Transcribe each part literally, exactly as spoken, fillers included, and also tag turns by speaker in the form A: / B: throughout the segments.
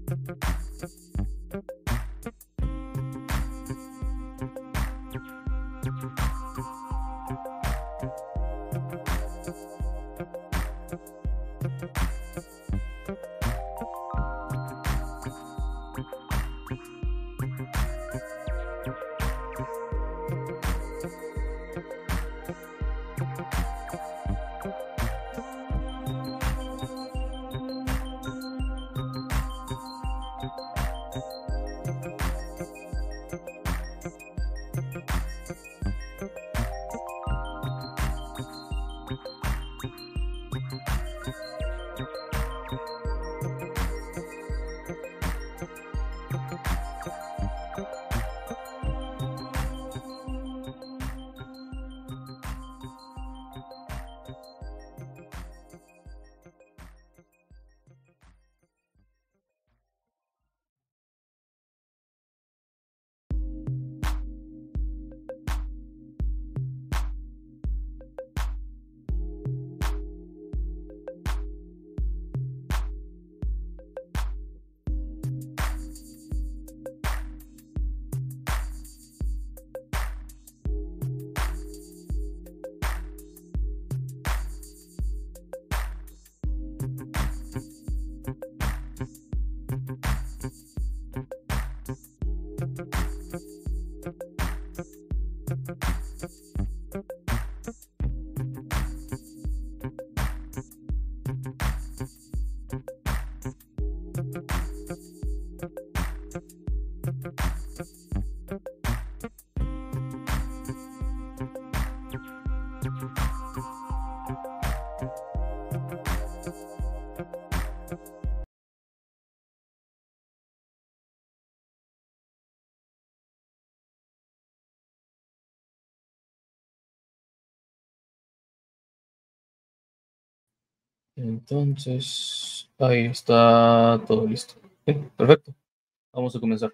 A: Entonces, ahí está todo listo. Bien, perfecto. Vamos a comenzar.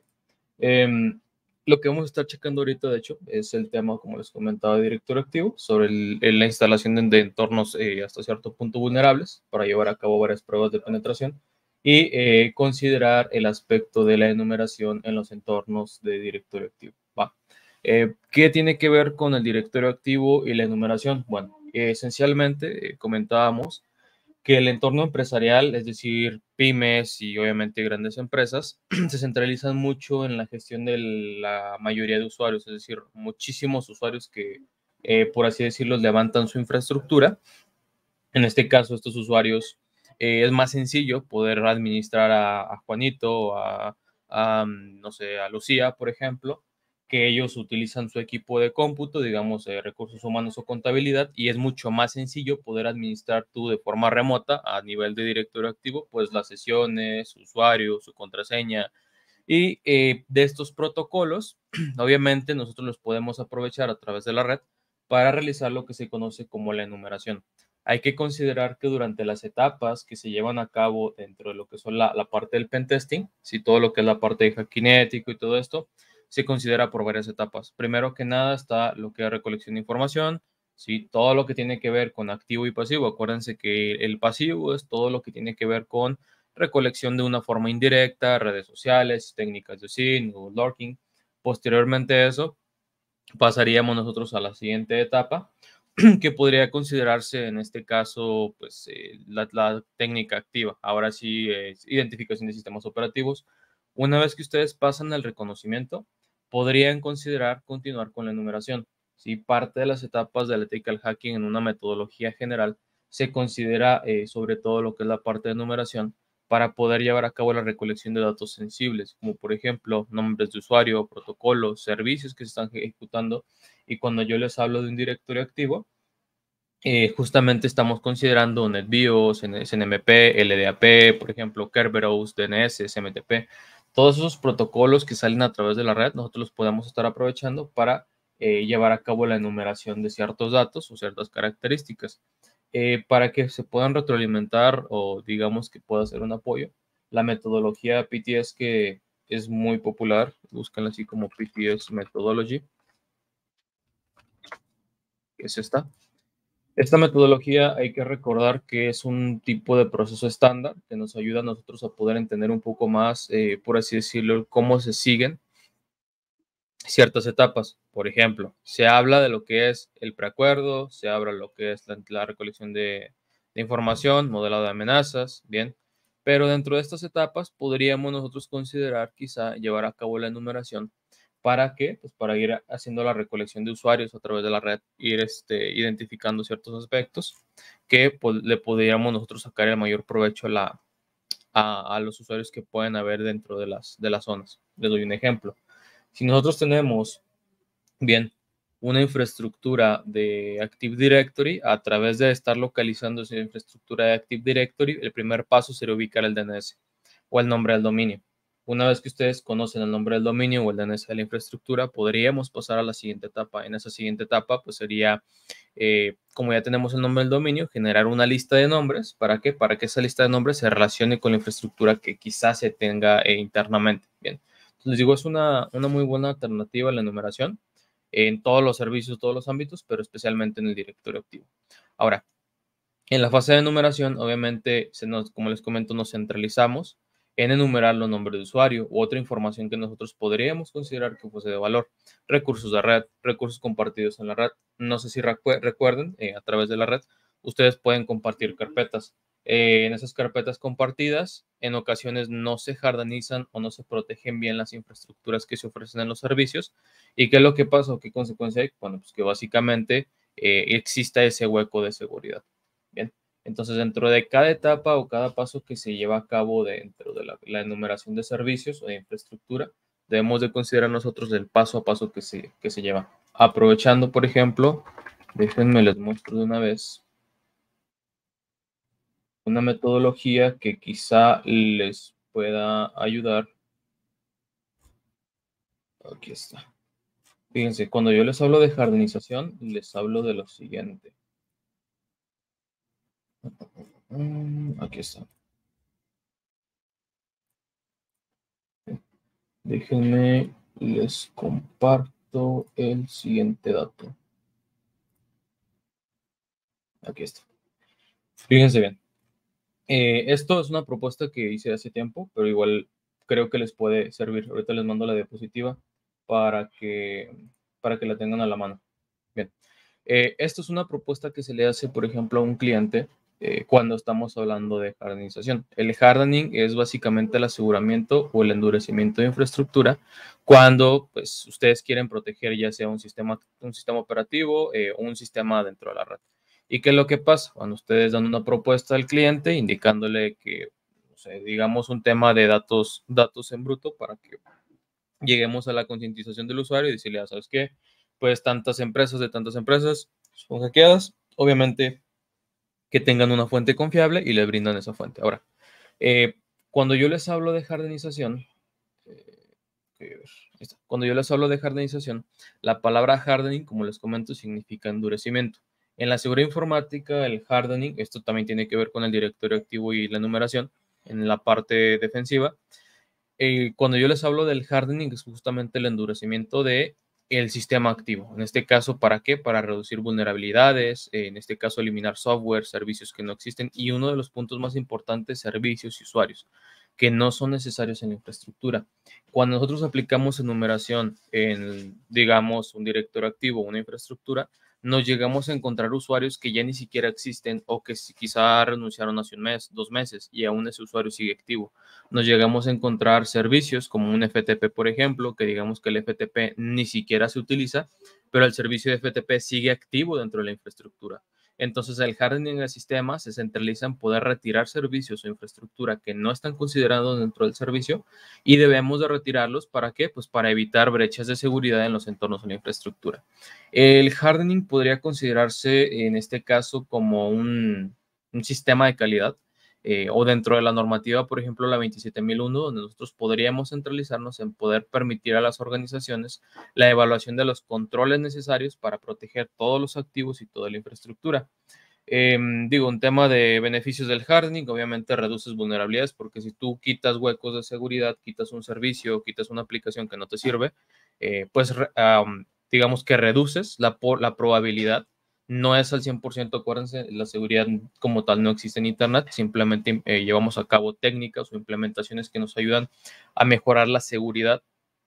A: Em, lo que vamos a estar checando ahorita, de hecho, es el tema, como les comentaba, de directorio activo, sobre el- el- la instalación de, de entornos eh, hasta cierto punto vulnerables para llevar a cabo varias pruebas de penetración y eh, considerar el aspecto de la enumeración en los entornos de directorio activo. Va. Eh, ¿qué tiene que ver con el directorio activo y la enumeración? Bueno, eh, esencialmente eh, comentábamos que el entorno empresarial, es decir, pymes y obviamente grandes empresas, se centralizan mucho en la gestión de la mayoría de usuarios, es decir, muchísimos usuarios que, eh, por así decirlo, levantan su infraestructura. En este caso, estos usuarios, eh, es más sencillo poder administrar a, a Juanito, a, a, no sé, a Lucía, por ejemplo, que ellos utilizan su equipo de cómputo, digamos, eh, recursos humanos o contabilidad, y es mucho más sencillo poder administrar tú de forma remota, a nivel de directorio activo, pues las sesiones, su usuario, su contraseña, y eh, de estos protocolos, obviamente nosotros los podemos aprovechar a través de la red para realizar lo que se conoce como la enumeración. Hay que considerar que durante las etapas que se llevan a cabo dentro de lo que son la, la parte del pentesting, si todo lo que es la parte de hackinético y todo esto, se considera por varias etapas. Primero que nada está lo que es recolección de información, ¿sí? Todo lo que tiene que ver con activo y pasivo. Acuérdense que el pasivo es todo lo que tiene que ver con recolección de una forma indirecta, redes sociales, técnicas de S I N o lurking. Posteriormente a eso, pasaríamos nosotros a la siguiente etapa, que podría considerarse en este caso, pues, eh, la, la, técnica activa. Ahora sí, eh, identificación de sistemas operativos. Una vez que ustedes pasan el reconocimiento, podrían considerar continuar con la enumeración. Si parte de las etapas del ethical hacking en una metodología general se considera eh, sobre todo lo que es la parte de enumeración, para poder llevar a cabo la recolección de datos sensibles, como por ejemplo nombres de usuario, protocolos, servicios que se están ejecutando. Y cuando yo les hablo de un directorio activo, eh, justamente estamos considerando NetBIOS, S N M P, L D A P, por ejemplo, Kerberos, D N S, S M T P. Todos esos protocolos que salen a través de la red, nosotros los podemos estar aprovechando para eh, llevar a cabo la enumeración de ciertos datos o ciertas características. Eh, para que se puedan retroalimentar o digamos que pueda ser un apoyo, la metodología P T S, que es muy popular, búsquenla así como P T S Methodology, que es esta. Esta metodología hay que recordar que es un tipo de proceso estándar que nos ayuda a nosotros a poder entender un poco más, eh, por así decirlo, cómo se siguen ciertas etapas. Por ejemplo, se habla de lo que es el preacuerdo, se habla de lo que es la, la recolección de, de información, modelado de amenazas, bien, pero dentro de estas etapas podríamos nosotros considerar quizá llevar a cabo la enumeración. ¿Para qué? Pues para ir haciendo la recolección de usuarios a través de la red, ir este, identificando ciertos aspectos que pues, le podríamos nosotros sacar el mayor provecho a, la, a, a los usuarios que pueden haber dentro de las, de las zonas. Les doy un ejemplo. Si nosotros tenemos, bien, una infraestructura de Active Directory, a través de estar localizando esa infraestructura de Active Directory, el primer paso sería ubicar el D N S o el nombre del dominio. Una vez que ustedes conocen el nombre del dominio o el D N S de la infraestructura, podríamos pasar a la siguiente etapa. En esa siguiente etapa, pues sería, eh, como ya tenemos el nombre del dominio, generar una lista de nombres. ¿Para qué? Para que esa lista de nombres se relacione con la infraestructura que quizás se tenga eh, internamente. Bien. Entonces, les digo, es una, una muy buena alternativa a la enumeración en todos los servicios, todos los ámbitos, pero especialmente en el directorio activo. Ahora, en la fase de enumeración, obviamente, se nos, como les comento, nos centralizamos en enumerar los nombres de usuario u otra información que nosotros podríamos considerar que fuese de valor. Recursos de red, recursos compartidos en la red. No sé si recu recuerden, eh, a través de la red, ustedes pueden compartir carpetas. Eh, en esas carpetas compartidas, en ocasiones no se jardinizan o no se protegen bien las infraestructuras que se ofrecen en los servicios. ¿Y qué es lo que pasa o qué consecuencia hay? Bueno, pues que básicamente eh, exista ese hueco de seguridad. Bien, entonces dentro de cada etapa o cada paso que se lleva a cabo dentro de la, la enumeración de servicios o de infraestructura, debemos de considerar nosotros el paso a paso que se, que se lleva. Aprovechando, por ejemplo, déjenme les muestro de una vez una metodología que quizá les pueda ayudar. Aquí está. Fíjense, cuando yo les hablo de jardinización, les hablo de lo siguiente. Aquí está. Déjenme, les comparto el siguiente dato. Aquí está. Fíjense bien. Eh, esto es una propuesta que hice hace tiempo, pero igual creo que les puede servir. Ahorita les mando la diapositiva para que, para que la tengan a la mano. Bien. Eh, esto es una propuesta que se le hace, por ejemplo, a un cliente eh, cuando estamos hablando de jardinización. El hardening es básicamente el aseguramiento o el endurecimiento de infraestructura cuando pues, ustedes quieren proteger ya sea un sistema, un sistema operativo eh, o un sistema dentro de la red. ¿Y qué es lo que pasa? Cuando ustedes dan una propuesta al cliente indicándole que, no sé, digamos, un tema de datos, datos en bruto para que lleguemos a la concientización del usuario y decirle, ya sabes qué, pues tantas empresas de tantas empresas son hackeadas, obviamente que tengan una fuente confiable y le brindan esa fuente. Ahora, eh, cuando yo les hablo de jardinización, eh, cuando yo les hablo de jardinización, la palabra hardening, como les comento, significa endurecimiento. En la seguridad informática, el hardening, esto también tiene que ver con el directorio activo y la numeración, en la parte defensiva. Eh, cuando yo les hablo del hardening, es justamente el endurecimiento de el sistema activo. En este caso, ¿para qué? Para reducir vulnerabilidades, eh, en este caso, eliminar software, servicios que no existen y uno de los puntos más importantes, servicios y usuarios que no son necesarios en la infraestructura. Cuando nosotros aplicamos enumeración en, digamos, un directorio activo o una infraestructura, nos llegamos a encontrar usuarios que ya ni siquiera existen o que quizá renunciaron hace un mes, dos meses y aún ese usuario sigue activo. Nos llegamos a encontrar servicios como un F T P, por ejemplo, que digamos que el F T P ni siquiera se utiliza, pero el servicio de F T P sigue activo dentro de la infraestructura. Entonces, el hardening del sistema se centraliza en poder retirar servicios o infraestructura que no están considerados dentro del servicio y debemos de retirarlos. ¿Para qué? Pues para evitar brechas de seguridad en los entornos de la infraestructura. El hardening podría considerarse en este caso como un, un sistema de calidad eh, o dentro de la normativa, por ejemplo, la veintisiete mil uno, donde nosotros podríamos centralizarnos en poder permitir a las organizaciones la evaluación de los controles necesarios para proteger todos los activos y toda la infraestructura. Eh, digo, un tema de beneficios del hardening, obviamente reduces vulnerabilidades porque si tú quitas huecos de seguridad, quitas un servicio, quitas una aplicación que no te sirve, eh, pues um, digamos que reduces la, la probabilidad No es al cien por ciento, acuérdense, la seguridad como tal no existe en Internet, simplemente eh, llevamos a cabo técnicas o implementaciones que nos ayudan a mejorar la seguridad,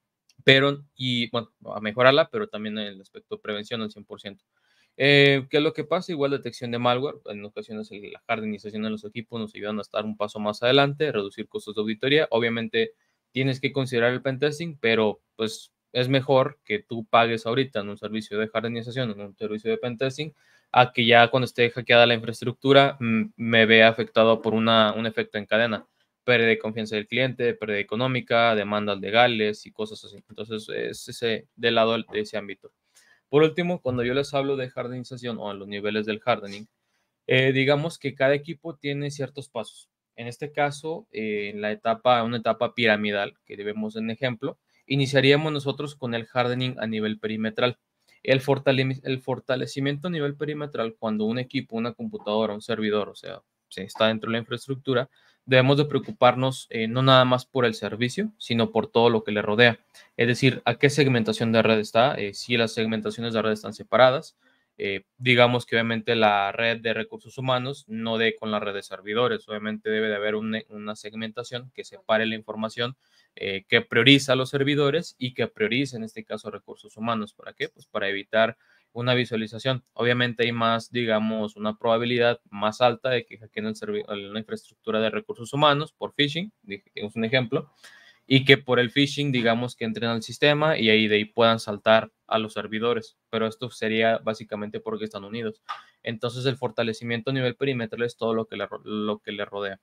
A: pero, y bueno, a mejorarla, pero también en el aspecto de prevención al cien por ciento. Eh, ¿Qué es lo que pasa? Igual detección de malware, en ocasiones el- la jardinización de los equipos nos ayudan a estar un paso más adelante, reducir costos de auditoría. Obviamente tienes que considerar el pentesting, pero pues es mejor que tú pagues ahorita en un servicio de jardinización, en un servicio de pentesting, a que ya cuando esté hackeada la infraestructura mm, me vea afectado por una, un efecto en cadena, pérdida de confianza del cliente, pérdida económica, demandas legales y cosas así. Entonces es ese del lado de ese ámbito. Por último, cuando yo les hablo de jardinización o a los niveles del hardening, eh, digamos que cada equipo tiene ciertos pasos. En este caso, eh, en la etapa, una etapa piramidal que debemos en ejemplo, iniciaríamos nosotros con el hardening a nivel perimetral. El, fortale el fortalecimiento a nivel perimetral, cuando un equipo, una computadora, un servidor, o sea, se está dentro de la infraestructura, debemos de preocuparnos eh, no nada más por el servicio, sino por todo lo que le rodea. Es decir, a qué segmentación de red está, eh, si las segmentaciones de red están separadas, eh, digamos que obviamente la red de recursos humanos no dé con la red de servidores, obviamente debe de haber un, una segmentación que separe la información, eh, que prioriza a los servidores y que priorice en este caso recursos humanos. ¿Para qué? Pues para evitar una visualización. Obviamente hay más, digamos, una probabilidad más alta de que hackeen la infraestructura de recursos humanos por phishing, es un ejemplo, y que por el phishing, digamos que entren al sistema y ahí de ahí puedan saltar a los servidores, pero esto sería básicamente porque están unidos. Entonces el fortalecimiento a nivel perimetral es todo lo que le, lo que le rodea.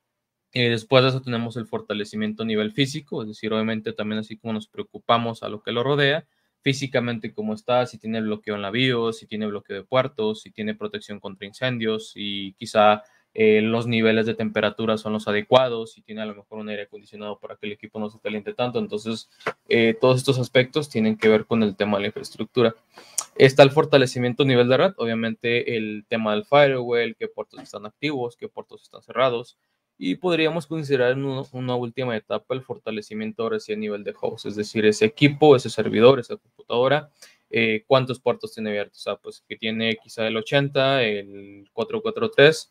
A: Y después de eso tenemos el fortalecimiento a nivel físico, es decir, obviamente también así como nos preocupamos a lo que lo rodea, físicamente cómo está, si tiene bloqueo en la BIOS, si tiene bloqueo de puertos, si tiene protección contra incendios, y quizá eh, los niveles de temperatura son los adecuados, si tiene a lo mejor un aire acondicionado para que el equipo no se caliente tanto. Entonces, eh, todos estos aspectos tienen que ver con el tema de la infraestructura. Está el fortalecimiento a nivel de red, obviamente el tema del firewall, qué puertos están activos, qué puertos están cerrados, y podríamos considerar en uno, una última etapa el fortalecimiento ahora sí a nivel de host, es decir, ese equipo, ese servidor, esa computadora, eh, cuántos puertos tiene abiertos, o sea, pues que tiene quizá el ochenta, el cuatrocientos cuarenta y tres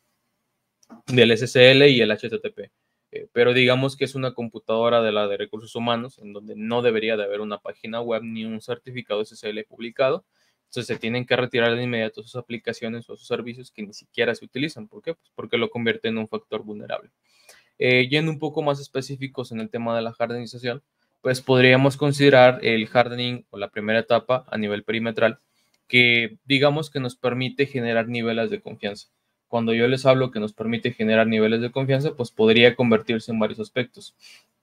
A: del S S L y el H T T P. Eh, pero digamos que es una computadora de la de recursos humanos, en donde no debería de haber una página web ni un certificado S S L publicado. Entonces se tienen que retirar de inmediato sus aplicaciones o sus servicios que ni siquiera se utilizan. ¿Por qué? Pues porque lo convierte en un factor vulnerable. Eh, yendo un poco más específicos en el tema de la jardinización, pues podríamos considerar el hardening o la primera etapa a nivel perimetral, que digamos que nos permite generar niveles de confianza. Cuando yo les hablo que nos permite generar niveles de confianza, pues podría convertirse en varios aspectos.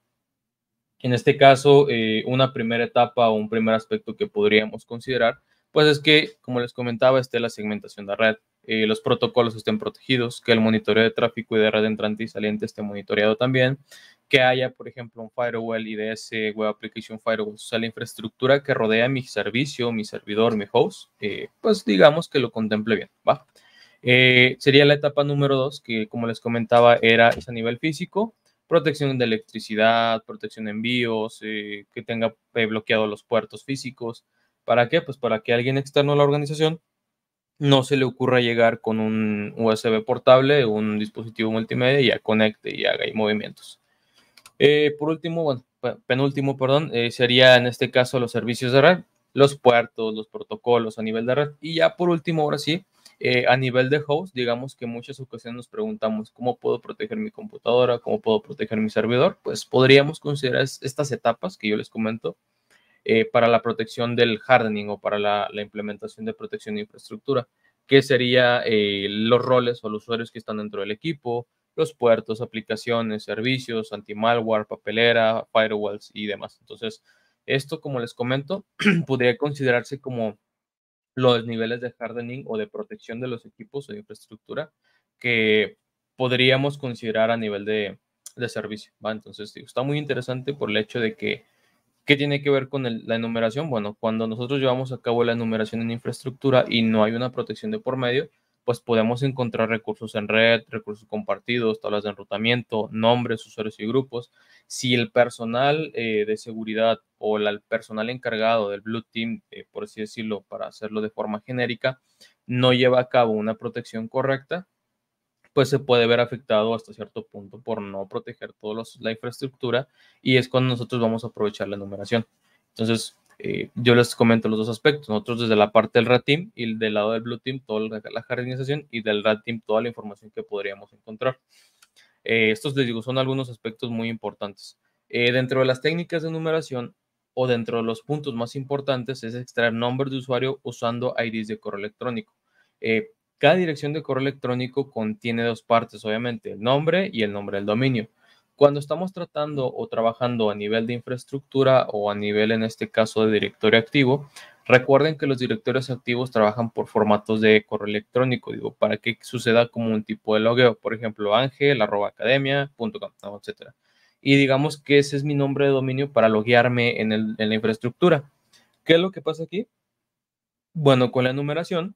A: En este caso, eh, una primera etapa o un primer aspecto que podríamos considerar, pues es que, como les comentaba, esté la segmentación de red, eh, los protocolos estén protegidos, que el monitoreo de tráfico y de red entrante y saliente esté monitoreado también, que haya, por ejemplo, un firewall I D S, Web Application Firewall, o sea, la infraestructura que rodea mi servicio, mi servidor, mi host, eh, pues digamos que lo contemple bien, ¿va? Eh, sería la etapa número dos, que como les comentaba, era es a nivel físico, protección de electricidad, protección de envíos, eh, que tenga eh, bloqueados los puertos físicos. ¿Para qué? Pues para que alguien externo a la organización no se le ocurra llegar con un U S B portable, un dispositivo multimedia y ya conecte y haga ahí movimientos. Eh, por último, bueno, penúltimo, perdón, eh, sería en este caso los servicios de red, los puertos, los protocolos a nivel de red. Y ya por último, ahora sí, eh, a nivel de host, digamos que en muchas ocasiones nos preguntamos cómo puedo proteger mi computadora, cómo puedo proteger mi servidor. Pues podríamos considerar estas etapas que yo les comento eh, para la protección del hardening o para la, la implementación de protección de infraestructura, que sería eh, los roles o los usuarios que están dentro del equipo, los puertos, aplicaciones, servicios, anti-malware, papelera, firewalls y demás. Entonces, esto, como les comento, podría considerarse como los niveles de hardening o de protección de los equipos o de infraestructura que podríamos considerar a nivel de, de servicio, ¿va? Entonces, digo, está muy interesante por el hecho de que ¿qué tiene que ver con el- la enumeración? Bueno, cuando nosotros llevamos a cabo la enumeración en infraestructura y no hay una protección de por medio, pues podemos encontrar recursos en red, recursos compartidos, tablas de enrutamiento, nombres, usuarios y grupos. Si el personal eh, de seguridad o la- el personal encargado del Blue Team, eh, por así decirlo, para hacerlo de forma genérica, no lleva a cabo una protección correcta, pues se puede ver afectado hasta cierto punto por no proteger toda la infraestructura, y es cuando nosotros vamos a aprovechar la numeración. Entonces, eh, yo les comento los dos aspectos. Nosotros desde la parte del Red Team y del lado del Blue Team, toda la, la jardinización, y del Red Team, toda la información que podríamos encontrar. Eh, estos, les digo, son algunos aspectos muy importantes. Eh, dentro de las técnicas de numeración o dentro de los puntos más importantes es extraer nombres de usuario usando I Ds de correo electrónico. Eh, cada dirección de correo electrónico contiene dos partes, obviamente, el nombre y el nombre del dominio. Cuando estamos tratando o trabajando a nivel de infraestructura o a nivel, en este caso, de directorio activo, recuerden que los directorios activos trabajan por formatos de correo electrónico, digo, para que suceda como un tipo de logueo, por ejemplo, angel arroba academia punto com, ¿no? Etcétera. Y digamos que ese es mi nombre de dominio para loguearme en, el, en la infraestructura. ¿Qué es lo que pasa aquí? Bueno, con la numeración,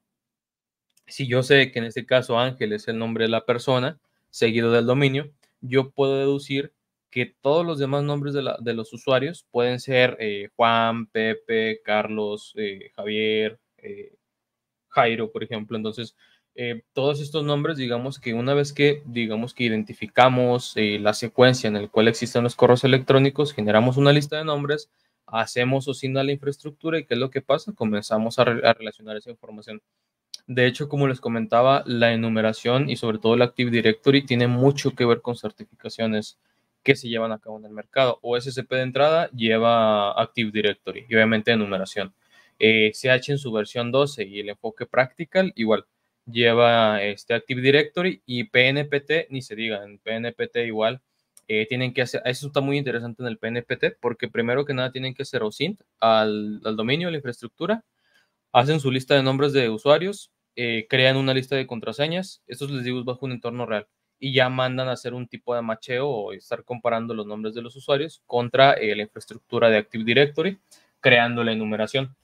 A: si yo sé que en este caso Ángel es el nombre de la persona, seguido del dominio, yo puedo deducir que todos los demás nombres de, la, de los usuarios pueden ser eh, Juan, Pepe, Carlos, eh, Javier, eh, Jairo, por ejemplo. Entonces, eh, todos estos nombres, digamos que una vez que, digamos que identificamos eh, la secuencia en la cual existen los correos electrónicos, generamos una lista de nombres, hacemos o sin la infraestructura, y ¿qué es lo que pasa? Comenzamos a, re a relacionar esa información. De hecho, como les comentaba, la enumeración y sobre todo el Active Directory tiene mucho que ver con certificaciones que se llevan a cabo en el mercado. O S C P de entrada lleva Active Directory y obviamente enumeración. Eh, C H en su versión doce y el enfoque Practical igual lleva este Active Directory, y P N P T ni se diga, en P N P T igual eh, tienen que hacer, eso está muy interesante en el P N P T, porque primero que nada tienen que hacer O S I N T al, al dominio, a la infraestructura, hacen su lista de nombres de usuarios, eh, crean una lista de contraseñas, estos les digo bajo un entorno real, y ya mandan a hacer un tipo de macheo o estar comparando los nombres de los usuarios contra eh, la infraestructura de Active Directory, creando la enumeración.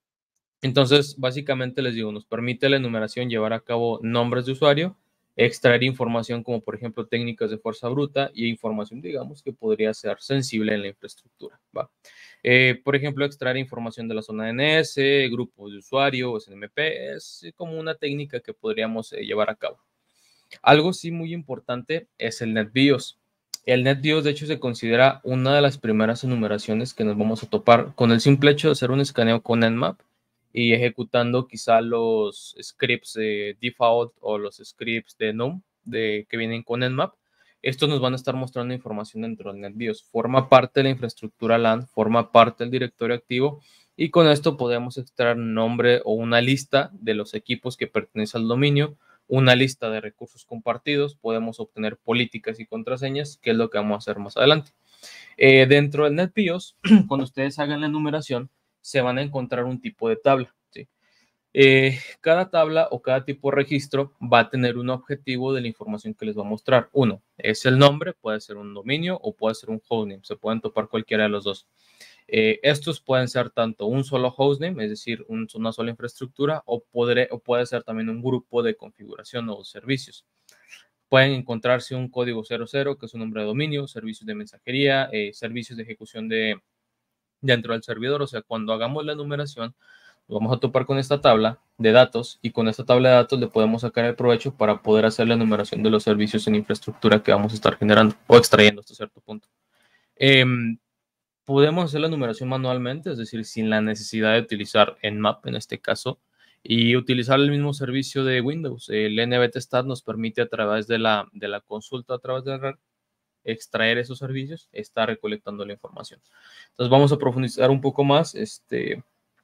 A: Entonces, básicamente les digo, nos permite la enumeración llevar a cabo nombres de usuario, extraer información como por ejemplo técnicas de fuerza bruta y información, digamos, que podría ser sensible en la infraestructura, ¿va? Eh, por ejemplo, extraer información de la zona D N S, grupos de usuario, S N M P, es como una técnica que podríamos eh, llevar a cabo. Algo sí muy importante es el NetBIOS. El NetBIOS, de hecho, se considera una de las primeras enumeraciones que nos vamos a topar con el simple hecho de hacer un escaneo con Nmap y ejecutando quizá los scripts de default o los scripts de Num de, que vienen con Nmap. Estos nos van a estar mostrando información dentro del NetBIOS. Forma parte de la infraestructura LAN, forma parte del directorio activo, y con esto podemos extraer un nombre o una lista de los equipos que pertenecen al dominio, una lista de recursos compartidos, podemos obtener políticas y contraseñas, que es lo que vamos a hacer más adelante. Eh, dentro del NetBIOS, cuando ustedes hagan la enumeración, se van a encontrar un tipo de tabla, ¿sí? Eh, cada tabla o cada tipo de registro va a tener un objetivo de la información que les va a mostrar. Uno es el nombre, puede ser un dominio o puede ser un hostname, se pueden topar cualquiera de los dos. Eh, estos pueden ser tanto un solo hostname, es decir, un, una sola infraestructura, o, podré, o puede ser también un grupo de configuración o servicios. Pueden encontrarse un código cero cero, que es un nombre de dominio, servicios de mensajería, eh, servicios de ejecución de, dentro del servidor. O sea, cuando hagamos la enumeración, vamos a topar con esta tabla de datos, y con esta tabla de datos le podemos sacar el provecho para poder hacer la enumeración de los servicios en infraestructura que vamos a estar generando o extrayendo hasta cierto punto. Eh, Podemos hacer la numeración manualmente, es decir, sin la necesidad de utilizar Nmap en este caso, y utilizar el mismo servicio de Windows. El N B T Stat nos permite a través de la, de la consulta, a través de la red, extraer esos servicios, estar recolectando la información. Entonces vamos a profundizar un poco más este,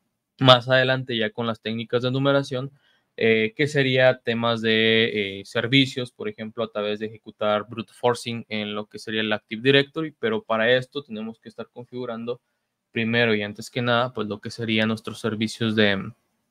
A: más adelante ya con las técnicas de numeración, eh, que sería temas de eh, servicios, por ejemplo, a través de ejecutar brute forcing en lo que sería el Active Directory, pero para esto tenemos que estar configurando primero y antes que nada, pues lo que serían nuestros servicios de,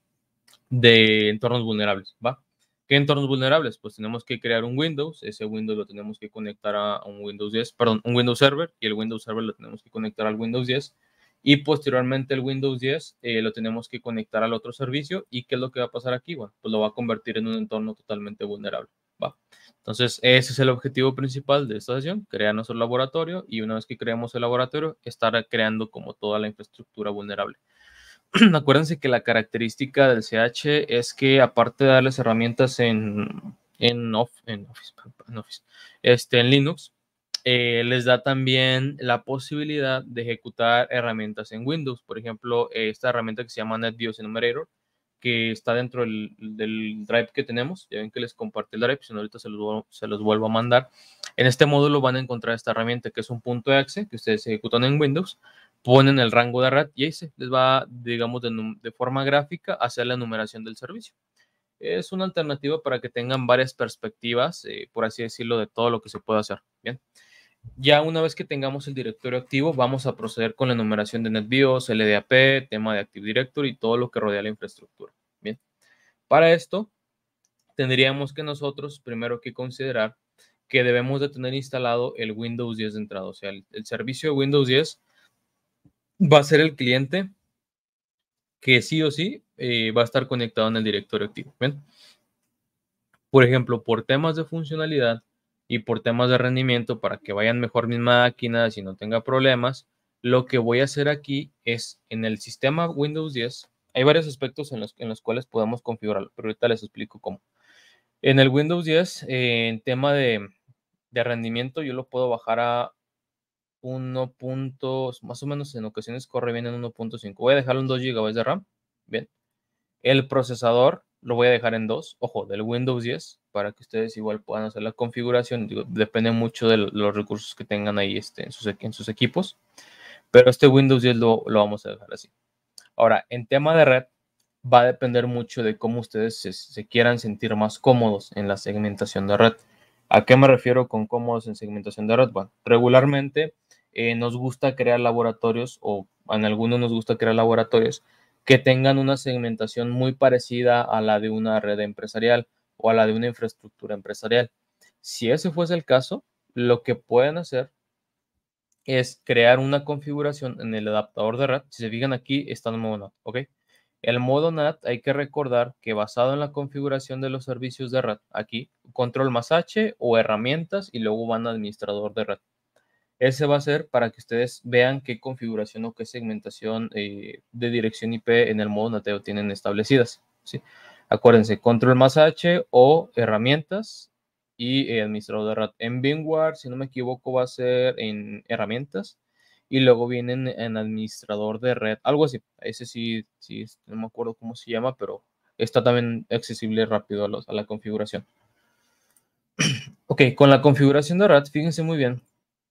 A: de entornos vulnerables, ¿va? ¿Qué entornos vulnerables? Pues tenemos que crear un Windows, ese Windows lo tenemos que conectar a un Windows diez, perdón, un Windows Server, y el Windows Server lo tenemos que conectar al Windows diez, y posteriormente el Windows diez eh, lo tenemos que conectar al otro servicio. ¿Y qué es lo que va a pasar aquí? Bueno, pues lo va a convertir en un entorno totalmente vulnerable, ¿va? Entonces, ese es el objetivo principal de esta sesión, crear nuestro laboratorio, y una vez que creamos el laboratorio, estar creando como toda la infraestructura vulnerable. acuérdense que la característica del C H es que aparte de darles herramientas en, en, off, en, Office, en, Office, este, en Linux, eh, les da también la posibilidad de ejecutar herramientas en Windows. Por ejemplo, esta herramienta que se llama NetBIOS Enumerator, que está dentro del, del drive que tenemos. Ya ven que les compartí el drive, si no ahorita se los, se los vuelvo a mandar. En este módulo van a encontrar esta herramienta que es un punto .exe que ustedes ejecutan en Windows, ponen el rango de red y ahí se les va, digamos, de, de forma gráfica a hacer la enumeración del servicio. Es una alternativa para que tengan varias perspectivas, eh, por así decirlo, de todo lo que se puede hacer. Bien. Ya una vez que tengamos el directorio activo, vamos a proceder con la enumeración de NetBIOS, L D A P, tema de Active Directory y todo lo que rodea la infraestructura. Bien. Para esto, tendríamos que nosotros primero que considerar que debemos de tener instalado el Windows diez de entrada. O sea, el, el servicio de Windows diez va a ser el cliente que sí o sí eh, va a estar conectado en el directorio activo. ¿Ven? Por ejemplo, por temas de funcionalidad y por temas de rendimiento, para que vayan mejor mis máquinas y no tenga problemas, lo que voy a hacer aquí es en el sistema Windows diez, hay varios aspectos en los, en los cuales podemos configurarlo, pero ahorita les explico cómo. En el Windows diez, eh, en tema de, de rendimiento, yo lo puedo bajar a uno. Más o menos en ocasiones corre bien en uno punto cinco. Voy a dejarlo en dos gigabytes de RAM. Bien. El procesador lo voy a dejar en dos. Ojo, del Windows diez, para que ustedes igual puedan hacer la configuración. Digo, depende mucho de los recursos que tengan ahí este, en, sus, en sus equipos. Pero este Windows diez lo, lo vamos a dejar así. Ahora, en tema de red, va a depender mucho de cómo ustedes se, se quieran sentir más cómodos en la segmentación de red. ¿A qué me refiero con cómodos en segmentación de red? Bueno, regularmente eh, nos gusta crear laboratorios, o en algunos nos gusta crear laboratorios que tengan una segmentación muy parecida a la de una red empresarial o a la de una infraestructura empresarial. Si ese fuese el caso, lo que pueden hacer es crear una configuración en el adaptador de red. Si se fijan aquí, está en modo N A T, ¿ok? El modo N A T hay que recordar que basado en la configuración de los servicios de red, aquí, control más H o herramientas y luego van a administrador de red. Ese va a ser para que ustedes vean qué configuración o qué segmentación eh, de dirección I P en el modo nateo tienen establecidas, ¿sí? Acuérdense, control más H o herramientas y eh, administrador de red. En VMware, si no me equivoco, va a ser en herramientas y luego vienen en administrador de red, algo así. Ese sí, sí, no me acuerdo cómo se llama, pero está también accesible rápido a, los, a la configuración. Ok, con la configuración de red, fíjense muy bien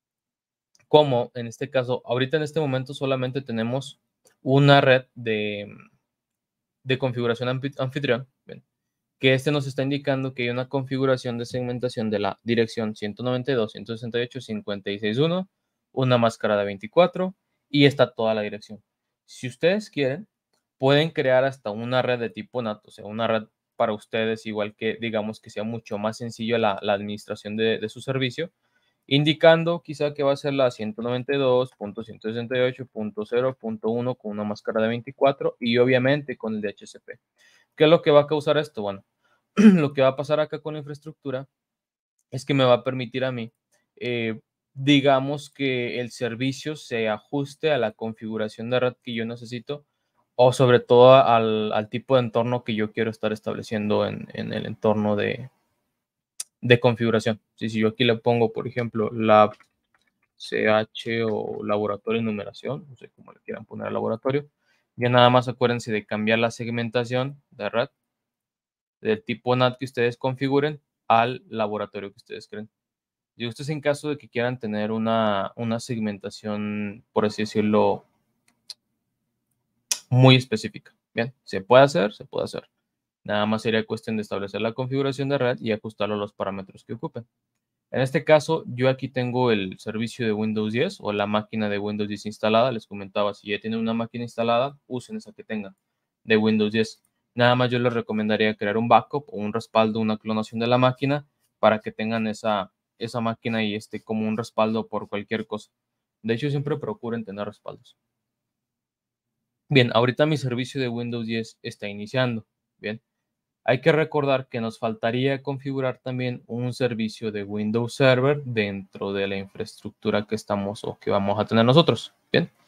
A: como en este caso, ahorita en este momento solamente tenemos una red de, de configuración anfitrión, ¿ven? Que este nos está indicando que hay una configuración de segmentación de la dirección ciento noventa y dos, ciento sesenta y ocho, cincuenta y seis punto uno, una máscara de veinticuatro y está toda la dirección. Si ustedes quieren, pueden crear hasta una red de tipo N A T, o sea, una red para ustedes, igual que digamos que sea mucho más sencillo la, la administración de, de su servicio, indicando quizá que va a ser la ciento noventa y dos punto ciento sesenta y ocho punto cero punto uno con una máscara de veinticuatro y obviamente con el D H C P. ¿Qué es lo que va a causar esto? Bueno, lo que va a pasar acá con la infraestructura es que me va a permitir a mí, eh, digamos que el servicio se ajuste a la configuración de red que yo necesito o sobre todo al, al tipo de entorno que yo quiero estar estableciendo en, en el entorno de, de configuración. Si, si yo aquí le pongo, por ejemplo, la C H o laboratorio de numeración, no sé cómo le quieran poner al laboratorio. Ya nada más acuérdense de cambiar la segmentación de red del tipo N A T que ustedes configuren al laboratorio que ustedes creen. Y ustedes en caso de que quieran tener una, una segmentación, por así decirlo, muy específica. Bien, se puede hacer, se puede hacer. Nada más sería cuestión de establecer la configuración de red y ajustarlo a los parámetros que ocupen. En este caso, yo aquí tengo el servicio de Windows diez o la máquina de Windows diez instalada. Les comentaba, si ya tienen una máquina instalada, usen esa que tengan de Windows diez. Nada más yo les recomendaría crear un backup o un respaldo, una clonación de la máquina para que tengan esa, esa máquina y este como un respaldo por cualquier cosa. De hecho, siempre procuren tener respaldos. Bien, ahorita mi servicio de Windows diez está iniciando. Bien. Hay que recordar que nos faltaría configurar también un servicio de Windows Server dentro de la infraestructura que estamos o que vamos a tener nosotros. Bien,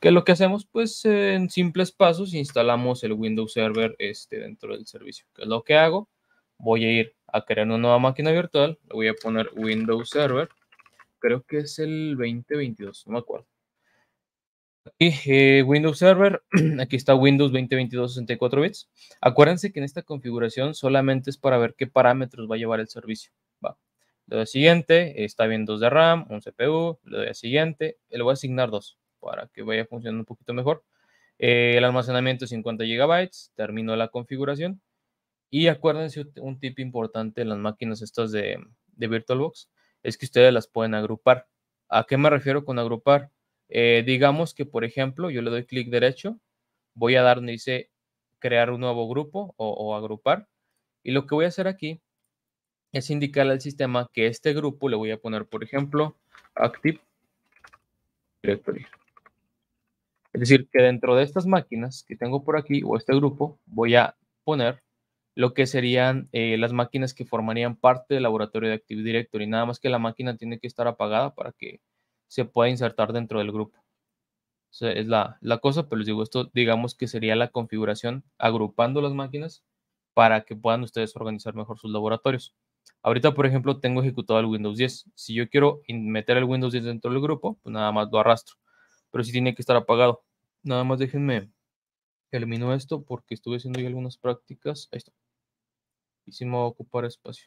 A: ¿Qué es lo que hacemos? Pues eh, en simples pasos instalamos el Windows Server este, dentro del servicio. ¿Qué es lo que hago? Voy a ir a crear una nueva máquina virtual. Le voy a poner Windows Server. Creo que es el veinte veintidós, no me acuerdo. Aquí eh, Windows Server, aquí está Windows veinte veintidós sesenta y cuatro bits. Acuérdense que en esta configuración solamente es para ver qué parámetros va a llevar el servicio. Va. Le doy a siguiente, está bien dos de RAM, un C P U, le doy a siguiente, le voy a asignar dos para que vaya funcionando un poquito mejor. Eh, el almacenamiento cincuenta gigabytes, termino la configuración. Y acuérdense un tip importante en las máquinas estas de, de VirtualBox, es que ustedes las pueden agrupar. ¿A qué me refiero con agrupar? Eh, digamos que, por ejemplo, yo le doy clic derecho, voy a dar donde dice crear un nuevo grupo o, o agrupar. Y lo que voy a hacer aquí es indicarle al sistema que este grupo le voy a poner, por ejemplo, Active Directory. Es decir, que dentro de estas máquinas que tengo por aquí o este grupo, voy a poner lo que serían eh, las máquinas que formarían parte del laboratorio de Active Directory. Nada más que la máquina tiene que estar apagada para que se pueda insertar dentro del grupo. O sea, es la, la cosa, pero les digo, esto digamos que sería la configuración agrupando las máquinas para que puedan ustedes organizar mejor sus laboratorios. Ahorita, por ejemplo, tengo ejecutado el Windows diez. Si yo quiero meter el Windows diez dentro del grupo, pues nada más lo arrastro. Pero sí tiene que estar apagado. Nada más déjenme elimino esto porque estuve haciendo ya algunas prácticas. Ahí está. Y si me va a ocupar espacio.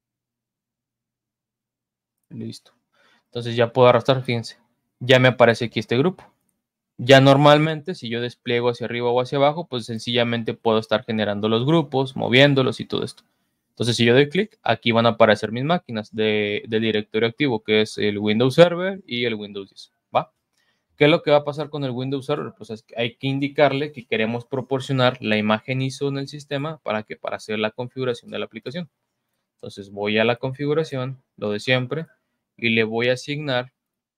A: Listo. Entonces ya puedo arrastrar, fíjense. Ya me aparece aquí este grupo. Ya normalmente, si yo despliego hacia arriba o hacia abajo, pues sencillamente puedo estar generando los grupos, moviéndolos y todo esto. Entonces, si yo doy clic, aquí van a aparecer mis máquinas de, del directorio activo, que es el Windows Server y el Windows diez. ¿Va? ¿Qué es lo que va a pasar con el Windows Server? Pues es que hay que indicarle que queremos proporcionar la imagen I S O en el sistema para que para hacer la configuración de la aplicación. Entonces voy a la configuración, lo de siempre, y le voy a asignar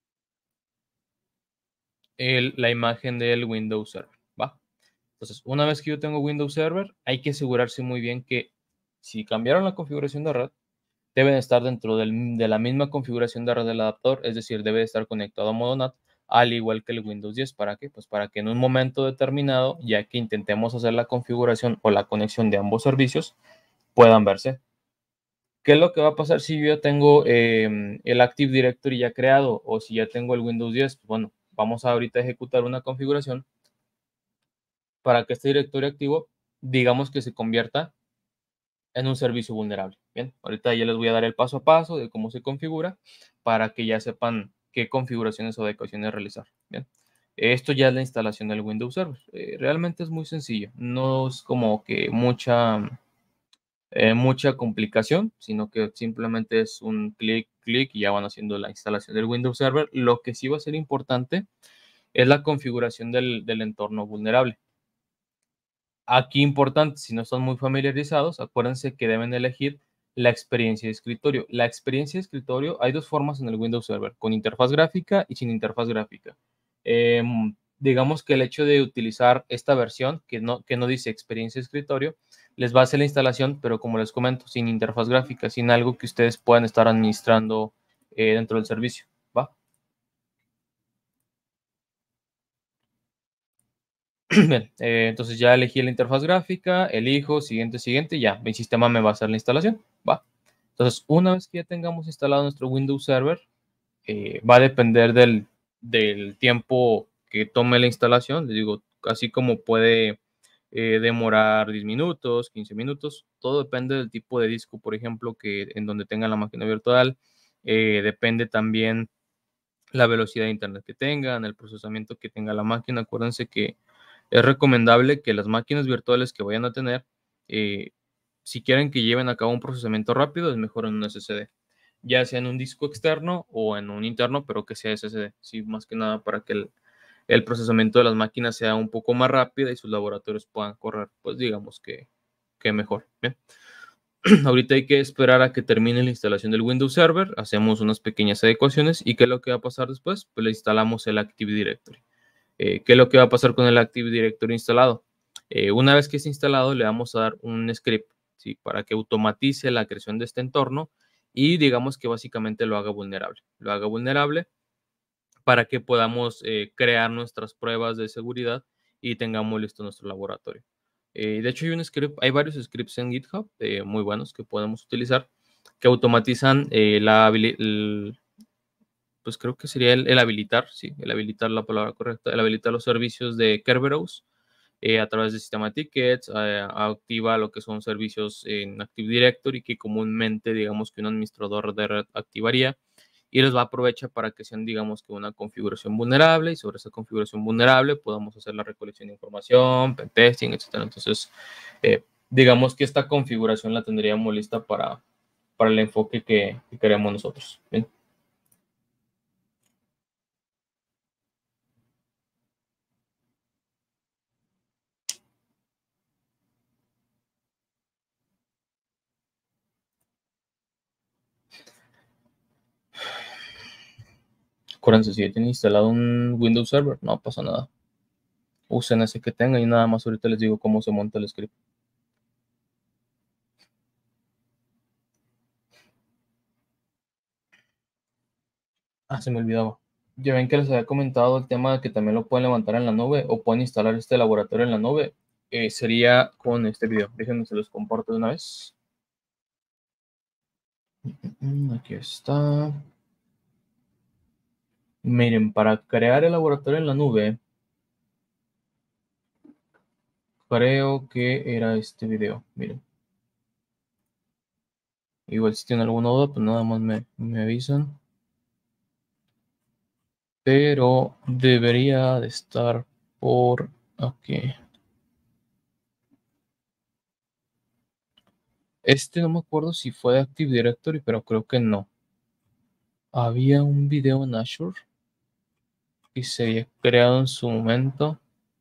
A: el, la imagen del Windows Server. ¿Va? Entonces, una vez que yo tengo Windows Server, hay que asegurarse muy bien que si cambiaron la configuración de red, deben estar dentro del, de la misma configuración de red del adaptador, es decir, debe estar conectado a modo N A T, al igual que el Windows diez. ¿Para qué? Pues para que en un momento determinado, ya que intentemos hacer la configuración o la conexión de ambos servicios, puedan verse. ¿Qué es lo que va a pasar si yo ya tengo eh, el Active Directory ya creado o si ya tengo el Windows diez? Pues bueno, vamos a ahorita ejecutar una configuración para que este directorio activo, digamos que se convierta en un servicio vulnerable. Bien, ahorita ya les voy a dar el paso a paso de cómo se configura para que ya sepan qué configuraciones o adecuaciones realizar. Bien, esto ya es la instalación del Windows Server. Eh, realmente es muy sencillo, no es como que mucha, eh, mucha complicación, sino que simplemente es un clic, clic y ya van haciendo la instalación del Windows Server. Lo que sí va a ser importante es la configuración del, del entorno vulnerable. Aquí importante, si no están muy familiarizados, acuérdense que deben elegir la experiencia de escritorio. La experiencia de escritorio hay dos formas en el Windows Server, con interfaz gráfica y sin interfaz gráfica. Eh, digamos que el hecho de utilizar esta versión, que no, que no dice experiencia de escritorio, les va a hacer la instalación, pero como les comento, sin interfaz gráfica, sin algo que ustedes puedan estar administrando eh, dentro del servicio. ¿Va? Bien, eh, entonces ya elegí la interfaz gráfica, elijo, siguiente, siguiente, ya, mi sistema me va a hacer la instalación, ¿va? Entonces, una vez que ya tengamos instalado nuestro Windows Server, eh, va a depender del, del tiempo que tome la instalación, les digo, así como puede eh, demorar diez minutos, quince minutos, todo depende del tipo de disco, por ejemplo, que en donde tenga la máquina virtual, eh, depende también la velocidad de internet que tengan, el procesamiento que tenga la máquina. Acuérdense que es recomendable que las máquinas virtuales que vayan a tener, eh, si quieren que lleven a cabo un procesamiento rápido, es mejor en un S S D, ya sea en un disco externo o en un interno, pero que sea S S D, sí, más que nada para que el, el procesamiento de las máquinas sea un poco más rápido y sus laboratorios puedan correr, pues digamos que, que mejor. Bien. Ahorita hay que esperar a que termine la instalación del Windows Server, hacemos unas pequeñas adecuaciones y ¿qué es lo que va a pasar después? Pues le instalamos el Active Directory. Eh, ¿Qué es lo que va a pasar con el Active Directory instalado? Eh, una vez que esté instalado, le vamos a dar un script, ¿sí? Para que automatice la creación de este entorno y digamos que básicamente lo haga vulnerable. Lo haga vulnerable para que podamos eh, crear nuestras pruebas de seguridad y tengamos listo nuestro laboratorio. Eh, de hecho, hay un script, hay varios scripts en GitHub eh, muy buenos que podemos utilizar que automatizan eh, la el, pues creo que sería el, el, habilitar, sí, el habilitar la palabra correcta, el habilitar los servicios de Kerberos eh, a través del sistema de tickets, eh, activa lo que son servicios en Active Directory que comúnmente digamos que un administrador de red activaría y los va a aprovechar para que sean digamos que una configuración vulnerable y sobre esa configuración vulnerable podamos hacer la recolección de información, pentesting, etcétera. Entonces, eh, digamos que esta configuración la tendríamos lista para, para el enfoque que, que queremos nosotros. ¿Bien? Acuérdense, si ya tienen instalado un Windows Server, no pasa nada. Usen ese que tengan y nada más ahorita les digo cómo se monta el script. Ah, se me olvidaba. Ya ven que les había comentado el tema de que también lo pueden levantar en la nube o pueden instalar este laboratorio en la nube. Eh, sería con este video. Déjenme se los comparto de una vez. Aquí está. Miren, para crear el laboratorio en la nube, creo que era este video. Miren. Igual si tienen alguna duda, pues nada más me, me avisan. Pero debería de estar por aquí. Este no me acuerdo si fue de Active Directory, pero creo que no. Había un video en Azure que se había creado en su momento.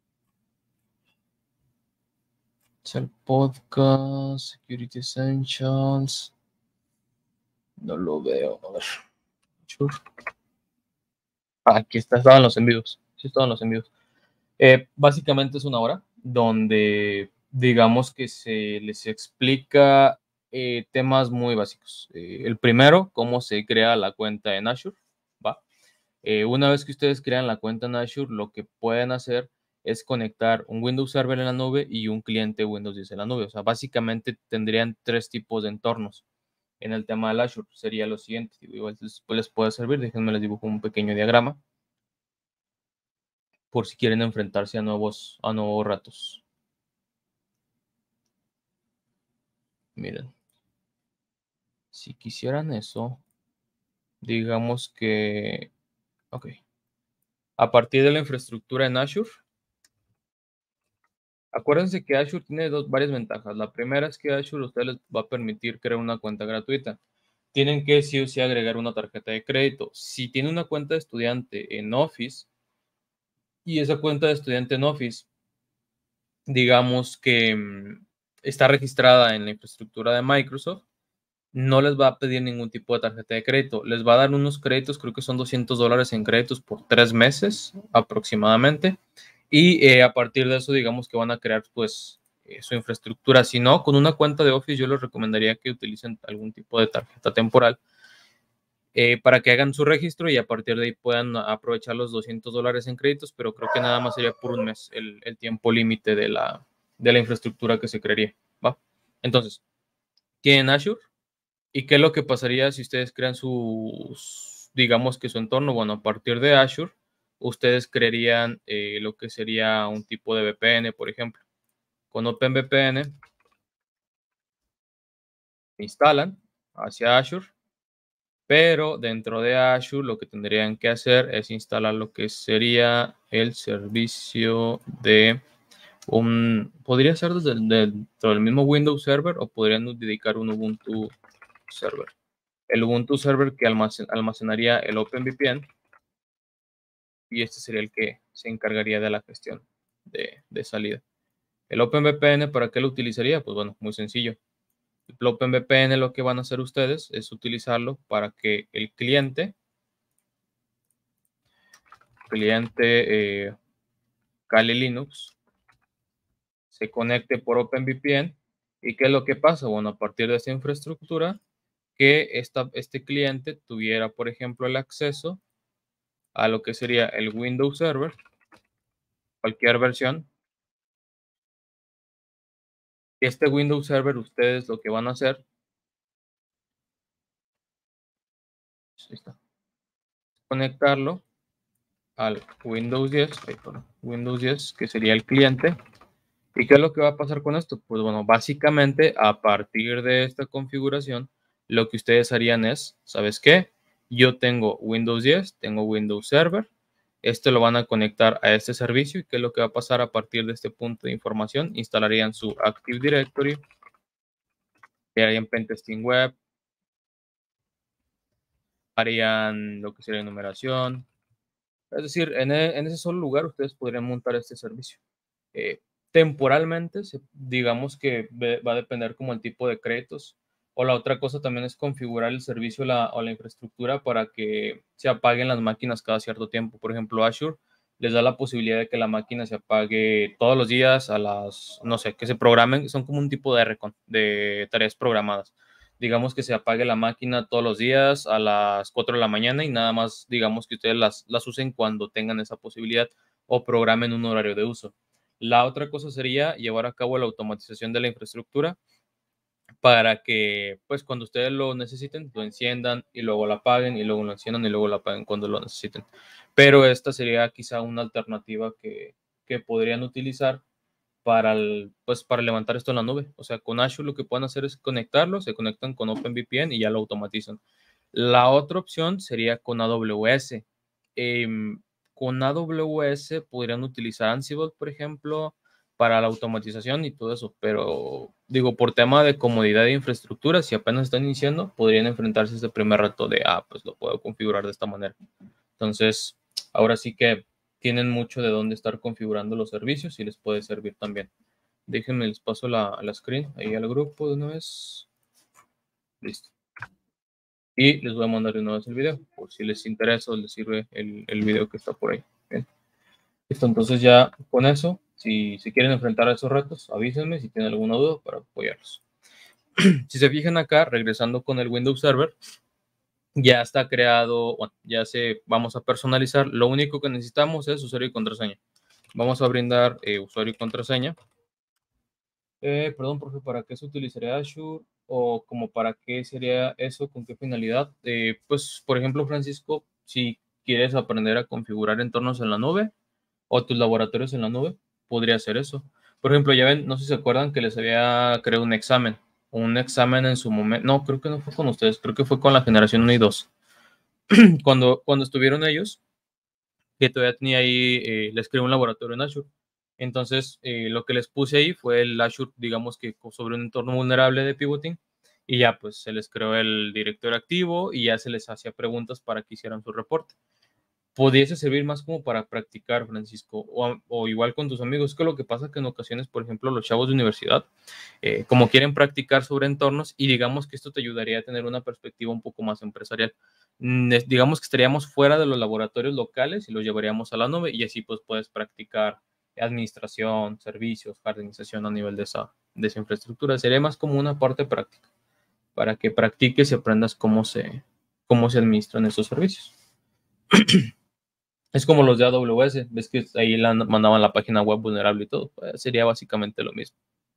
A: Es el podcast, Security Essentials. No lo veo. A ver. Azure. Ah, aquí está, estaban los envíos. Sí, estaban los envíos. Eh, básicamente es una hora donde digamos que se les explica eh, temas muy básicos. Eh, el primero, cómo se crea la cuenta en Azure. ¿Va? Eh, una vez que ustedes crean la cuenta en Azure, lo que pueden hacer es conectar un Windows Server en la nube y un cliente Windows diez en la nube. O sea, básicamente tendrían tres tipos de entornos. En el tema del Azure sería lo siguiente. Igual después les puede servir. Déjenme les dibujo un pequeño diagrama por si quieren enfrentarse a nuevos, a nuevos retos. Miren, si quisieran eso, digamos que, ok, a partir de la infraestructura en Azure, acuérdense que Azure tiene dos, varias ventajas. La primera es que Azure a ustedes les va a permitir crear una cuenta gratuita. Tienen que sí o sí agregar una tarjeta de crédito. Si tiene una cuenta de estudiante en Office y esa cuenta de estudiante en Office, digamos que mm, está registrada en la infraestructura de Microsoft, no les va a pedir ningún tipo de tarjeta de crédito. Les va a dar unos créditos, creo que son doscientos dólares en créditos por tres meses aproximadamente. Y eh, a partir de eso, digamos que van a crear pues eh, su infraestructura. Si no, con una cuenta de Office yo les recomendaría que utilicen algún tipo de tarjeta temporal eh, para que hagan su registro y a partir de ahí puedan aprovechar los doscientos dólares en créditos, pero creo que nada más sería por un mes el, el tiempo límite de la, de la infraestructura que se crearía. ¿Va? Entonces, tienen Azure. ¿Y qué es lo que pasaría si ustedes crean sus, digamos que su entorno? Bueno, a partir de Azure, ustedes crearían eh, lo que sería un tipo de V P N, por ejemplo. Con OpenVPN instalan hacia Azure, pero dentro de Azure lo que tendrían que hacer es instalar lo que sería el servicio de un, podría ser desde el, dentro del mismo Windows Server o podrían dedicar un Ubuntu Server. El Ubuntu Server que almacen, almacenaría el OpenVPN y este sería el que se encargaría de la gestión de, de salida. El OpenVPN, ¿para qué lo utilizaría? Pues bueno, muy sencillo. El OpenVPN lo que van a hacer ustedes es utilizarlo para que el cliente, cliente eh, Kali Linux, se conecte por OpenVPN. ¿Y qué es lo que pasa? Bueno, a partir de esta infraestructura, que esta, este cliente tuviera, por ejemplo, el acceso a lo que sería el Windows Server, cualquier versión. Este Windows Server, ustedes lo que van a hacer, ahí está, conectarlo al Windows diez, ahí, perdón, Windows diez, que sería el cliente. ¿Y qué es lo que va a pasar con esto? Pues bueno, básicamente a partir de esta configuración, lo que ustedes harían es, ¿sabes qué? Yo tengo Windows diez, tengo Windows Server, esto lo van a conectar a este servicio y qué es lo que va a pasar a partir de este punto de información. Instalarían su Active Directory, harían Pentesting Web, harían lo que sería enumeración. Es decir, en, e, en ese solo lugar ustedes podrían montar este servicio. Eh, temporalmente, se, digamos que ve, va a depender como el tipo de créditos. O la otra cosa también es configurar el servicio la, o la infraestructura para que se apaguen las máquinas cada cierto tiempo. Por ejemplo, Azure les da la posibilidad de que la máquina se apague todos los días a las, no sé, que se programen, son como un tipo de R C O N, de tareas programadas. Digamos que se apague la máquina todos los días a las cuatro de la mañana y nada más, digamos que ustedes las, las usen cuando tengan esa posibilidad o programen un horario de uso. La otra cosa sería llevar a cabo la automatización de la infraestructura para que, pues, cuando ustedes lo necesiten, lo enciendan y luego la apaguen y luego lo enciendan y luego la apaguen cuando lo necesiten. Pero esta sería quizá una alternativa que, que podrían utilizar para, el, pues, para levantar esto en la nube. O sea, con Azure lo que pueden hacer es conectarlo, se conectan con OpenVPN y ya lo automatizan. La otra opción sería con A W S. Eh, con A W S podrían utilizar Ansible, por ejemplo, para la automatización y todo eso, pero digo, por tema de comodidad de infraestructura, si apenas están iniciando, podrían enfrentarse a este primer reto de, ah, pues lo puedo configurar de esta manera. Entonces, ahora sí que tienen mucho de dónde estar configurando los servicios y les puede servir también. Déjenme, les paso la, la screen ahí al grupo de una vez. Listo. Y les voy a mandar de una vez el video, por si les interesa o les sirve el, el video que está por ahí. Bien. Listo, entonces ya con eso, si, si quieren enfrentar a esos retos, avísenme si tienen alguna duda para apoyarlos. Si se fijan acá, regresando con el Windows Server, ya está creado, bueno, ya se vamos a personalizar. Lo único que necesitamos es usuario y contraseña. Vamos a brindar eh, usuario y contraseña. Eh, perdón, profe, ¿para qué se utilizaría Azure? ¿O como para qué sería eso? ¿Con qué finalidad? Eh, pues, por ejemplo, Francisco, si quieres aprender a configurar entornos en la nube o tus laboratorios en la nube, podría ser eso. Por ejemplo, ya ven, no sé si se acuerdan que les había creado un examen. Un examen en su momento. No, creo que no fue con ustedes, creo que fue con la generación uno y dos. Cuando, cuando estuvieron ellos, que todavía tenía ahí, eh, les creé un laboratorio en Azure. Entonces, eh, lo que les puse ahí fue el Azure, digamos que sobre un entorno vulnerable de pivoting, y ya pues se les creó el directorio activo y ya se les hacía preguntas para que hicieran su reporte. Pudiese servir más como para practicar, Francisco, o, o igual con tus amigos. Es que lo que pasa es que en ocasiones, por ejemplo, los chavos de universidad, eh, como quieren practicar sobre entornos, y digamos que esto te ayudaría a tener una perspectiva un poco más empresarial. Digamos que estaríamos fuera de los laboratorios locales y los llevaríamos a la nube y así pues puedes practicar administración, servicios, jardinización a nivel de esa, de esa infraestructura. Sería más como una parte práctica para que practiques y aprendas cómo se, cómo se administran esos servicios. Es como los de A W S, ves que ahí la, mandaban la página web vulnerable y todo. Pues sería básicamente lo mismo.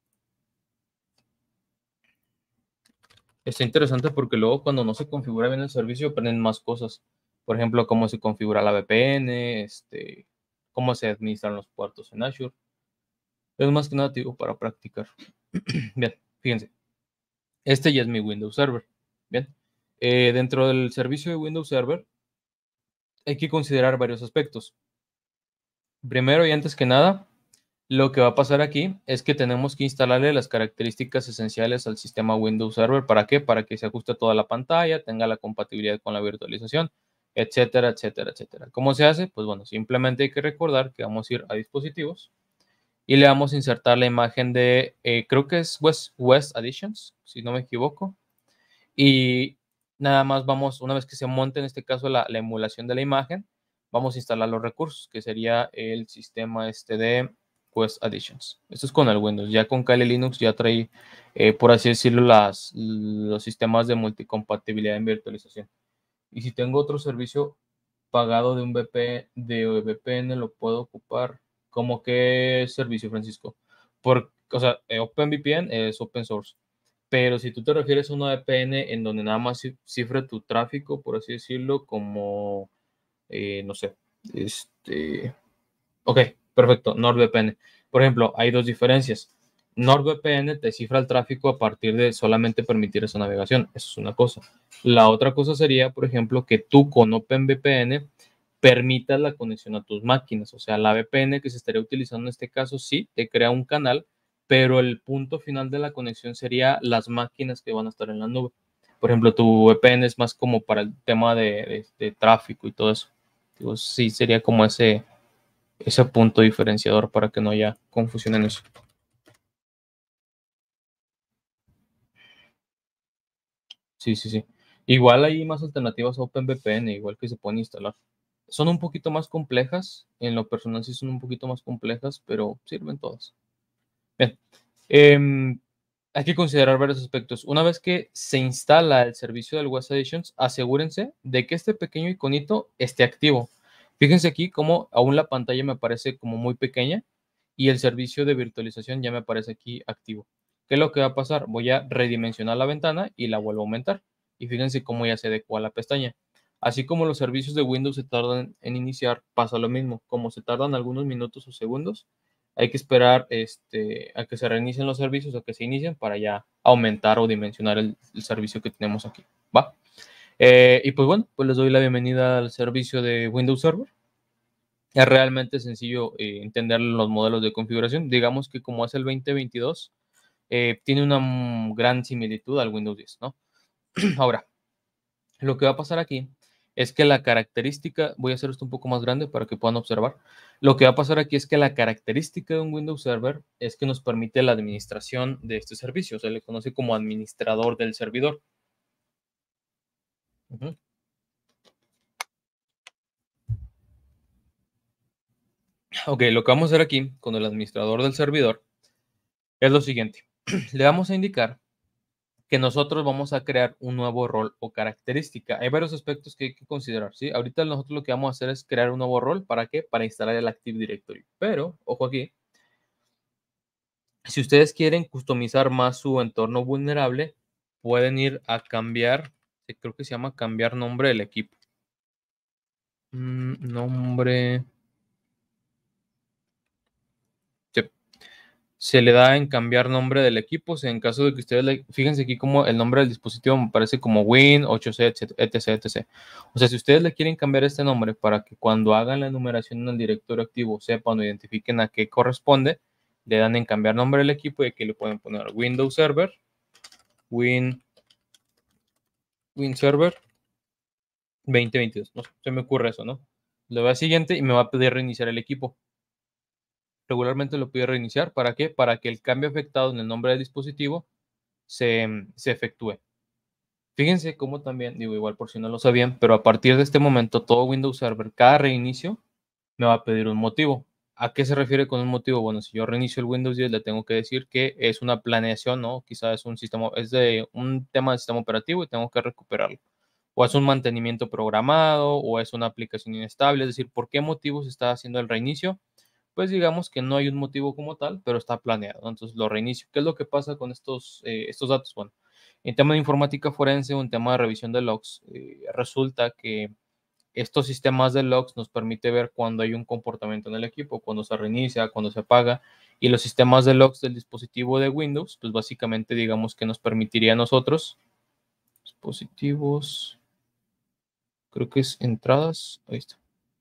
A: Está interesante porque luego cuando no se configura bien el servicio aprenden más cosas. Por ejemplo, cómo se configura la V P N, este, cómo se administran los puertos en Azure. Es más que nada, digo, para practicar. Bien, fíjense. Este ya es mi Windows Server. Bien. Eh, dentro del servicio de Windows Server hay que considerar varios aspectos. Primero y antes que nada, lo que va a pasar aquí es que tenemos que instalarle las características esenciales al sistema Windows Server. ¿Para qué? Para que se ajuste toda la pantalla, tenga la compatibilidad con la virtualización, etcétera, etcétera, etcétera. ¿Cómo se hace? Pues bueno, simplemente hay que recordar que vamos a ir a dispositivos y le vamos a insertar la imagen de, eh, creo que es West, West Additions, si no me equivoco. Y nada más vamos, una vez que se monte en este caso la, la emulación de la imagen, vamos a instalar los recursos, que sería el sistema este de Quest Additions. Esto es con el Windows. Ya con Kali Linux ya trae, eh, por así decirlo, las, los sistemas de multicompatibilidad en virtualización. Y si tengo otro servicio pagado de un V P, de V P N lo puedo ocupar. ¿Cómo qué servicio, Francisco? Por, o sea, eh, OpenVPN es open source. Pero si tú te refieres a una V P N en donde nada más cifra tu tráfico, por así decirlo, como, eh, no sé, este... Ok, perfecto, NordVPN. Por ejemplo, hay dos diferencias. NordVPN te cifra el tráfico a partir de solamente permitir esa navegación. Eso es una cosa. La otra cosa sería, por ejemplo, que tú con OpenVPN permitas la conexión a tus máquinas. O sea, la V P N que se estaría utilizando en este caso sí te crea un canal, pero el punto final de la conexión sería las máquinas que van a estar en la nube. Por ejemplo, tu V P N es más como para el tema de, de, de tráfico y todo eso. Digo, sí, sería como ese, ese punto diferenciador para que no haya confusión en eso. Sí, sí, sí. Igual hay más alternativas a OpenVPN, igual que se pueden instalar. Son un poquito más complejas, en lo personal sí son un poquito más complejas, pero sirven todas. Bien, eh, hay que considerar varios aspectos. Una vez que se instala el servicio del West Editions, asegúrense de que este pequeño iconito esté activo. Fíjense aquí cómo aún la pantalla me parece como muy pequeña y el servicio de virtualización ya me aparece aquí activo. ¿Qué es lo que va a pasar? Voy a redimensionar la ventana y la vuelvo a aumentar. Y fíjense cómo ya se adecua a la pestaña. Así como los servicios de Windows se tardan en iniciar, pasa lo mismo. Como se tardan algunos minutos o segundos, hay que esperar este, a que se reinicien los servicios o que se inicien para ya aumentar o dimensionar el, el servicio que tenemos aquí. ¿Va? Eh, y pues bueno, pues les doy la bienvenida al servicio de Windows Server. Es realmente sencillo eh, entender los modelos de configuración. Digamos que como es el veinte veintidós, eh, tiene una mm, gran similitud al Windows diez, ¿no? Ahora, lo que va a pasar aquí es que la característica, voy a hacer esto un poco más grande para que puedan observar. Lo que va a pasar aquí es que la característica de un Windows Server es que nos permite la administración de este servicio. Se le conoce como administrador del servidor. Uh-huh. Ok, lo que vamos a hacer aquí con el administrador del servidor es lo siguiente. Le vamos a indicar que nosotros vamos a crear un nuevo rol o característica. Hay varios aspectos que hay que considerar, ¿sí? Ahorita nosotros lo que vamos a hacer es crear un nuevo rol. ¿Para qué? Para instalar el Active Directory. Pero, ojo aquí, si ustedes quieren customizar más su entorno vulnerable, pueden ir a cambiar, creo que se llama cambiar nombre del equipo. Mm, nombre. Sí. Se le da en cambiar nombre del equipo. O sea, en caso de que ustedes, le, fíjense aquí como el nombre del dispositivo me parece como Win, ocho C, etc, etc. O sea, si ustedes le quieren cambiar este nombre para que cuando hagan la enumeración en el directorio activo sepan o identifiquen a qué corresponde, le dan en cambiar nombre del equipo y aquí le pueden poner Windows Server, Win, Win Server veinte veintidós. No sé, se me ocurre eso, ¿no? Le voy a siguiente y me va a pedir reiniciar el equipo. Regularmente lo pide reiniciar. ¿Para qué? Para que el cambio afectado en el nombre del dispositivo se, se efectúe. Fíjense cómo también, digo igual por si no lo sabían, pero a partir de este momento todo Windows Server, cada reinicio me va a pedir un motivo. ¿A qué se refiere con un motivo? Bueno, si yo reinicio el Windows diez, le tengo que decir que es una planeación, ¿no? Quizás es un sistema, es de un tema de sistema operativo y tengo que recuperarlo. O es un mantenimiento programado, o es una aplicación inestable, es decir, ¿por qué motivo se está haciendo el reinicio? Pues digamos que no hay un motivo como tal, pero está planeado, ¿no? Entonces lo reinicio. ¿Qué es lo que pasa con estos, eh, estos datos? Bueno, en tema de informática forense o en tema de revisión de logs, eh, resulta que estos sistemas de logs nos permite ver cuando hay un comportamiento en el equipo, cuando se reinicia, cuando se apaga, y los sistemas de logs del dispositivo de Windows, pues básicamente digamos que nos permitiría a nosotros, dispositivos, creo que es entradas, ahí está.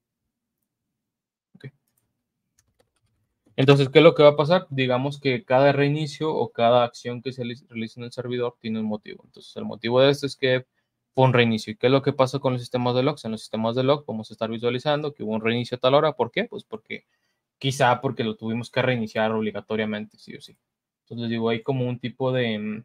A: Okay. Entonces, ¿qué es lo que va a pasar? Digamos que cada reinicio o cada acción que se realiza en el servidor tiene un motivo. Entonces, el motivo de esto es que fue un reinicio. ¿Y qué es lo que pasa con los sistemas de logs? En los sistemas de log vamos a estar visualizando que hubo un reinicio a tal hora. ¿Por qué? Pues porque quizá porque lo tuvimos que reiniciar obligatoriamente, sí o sí. Entonces, digo, hay como un tipo de,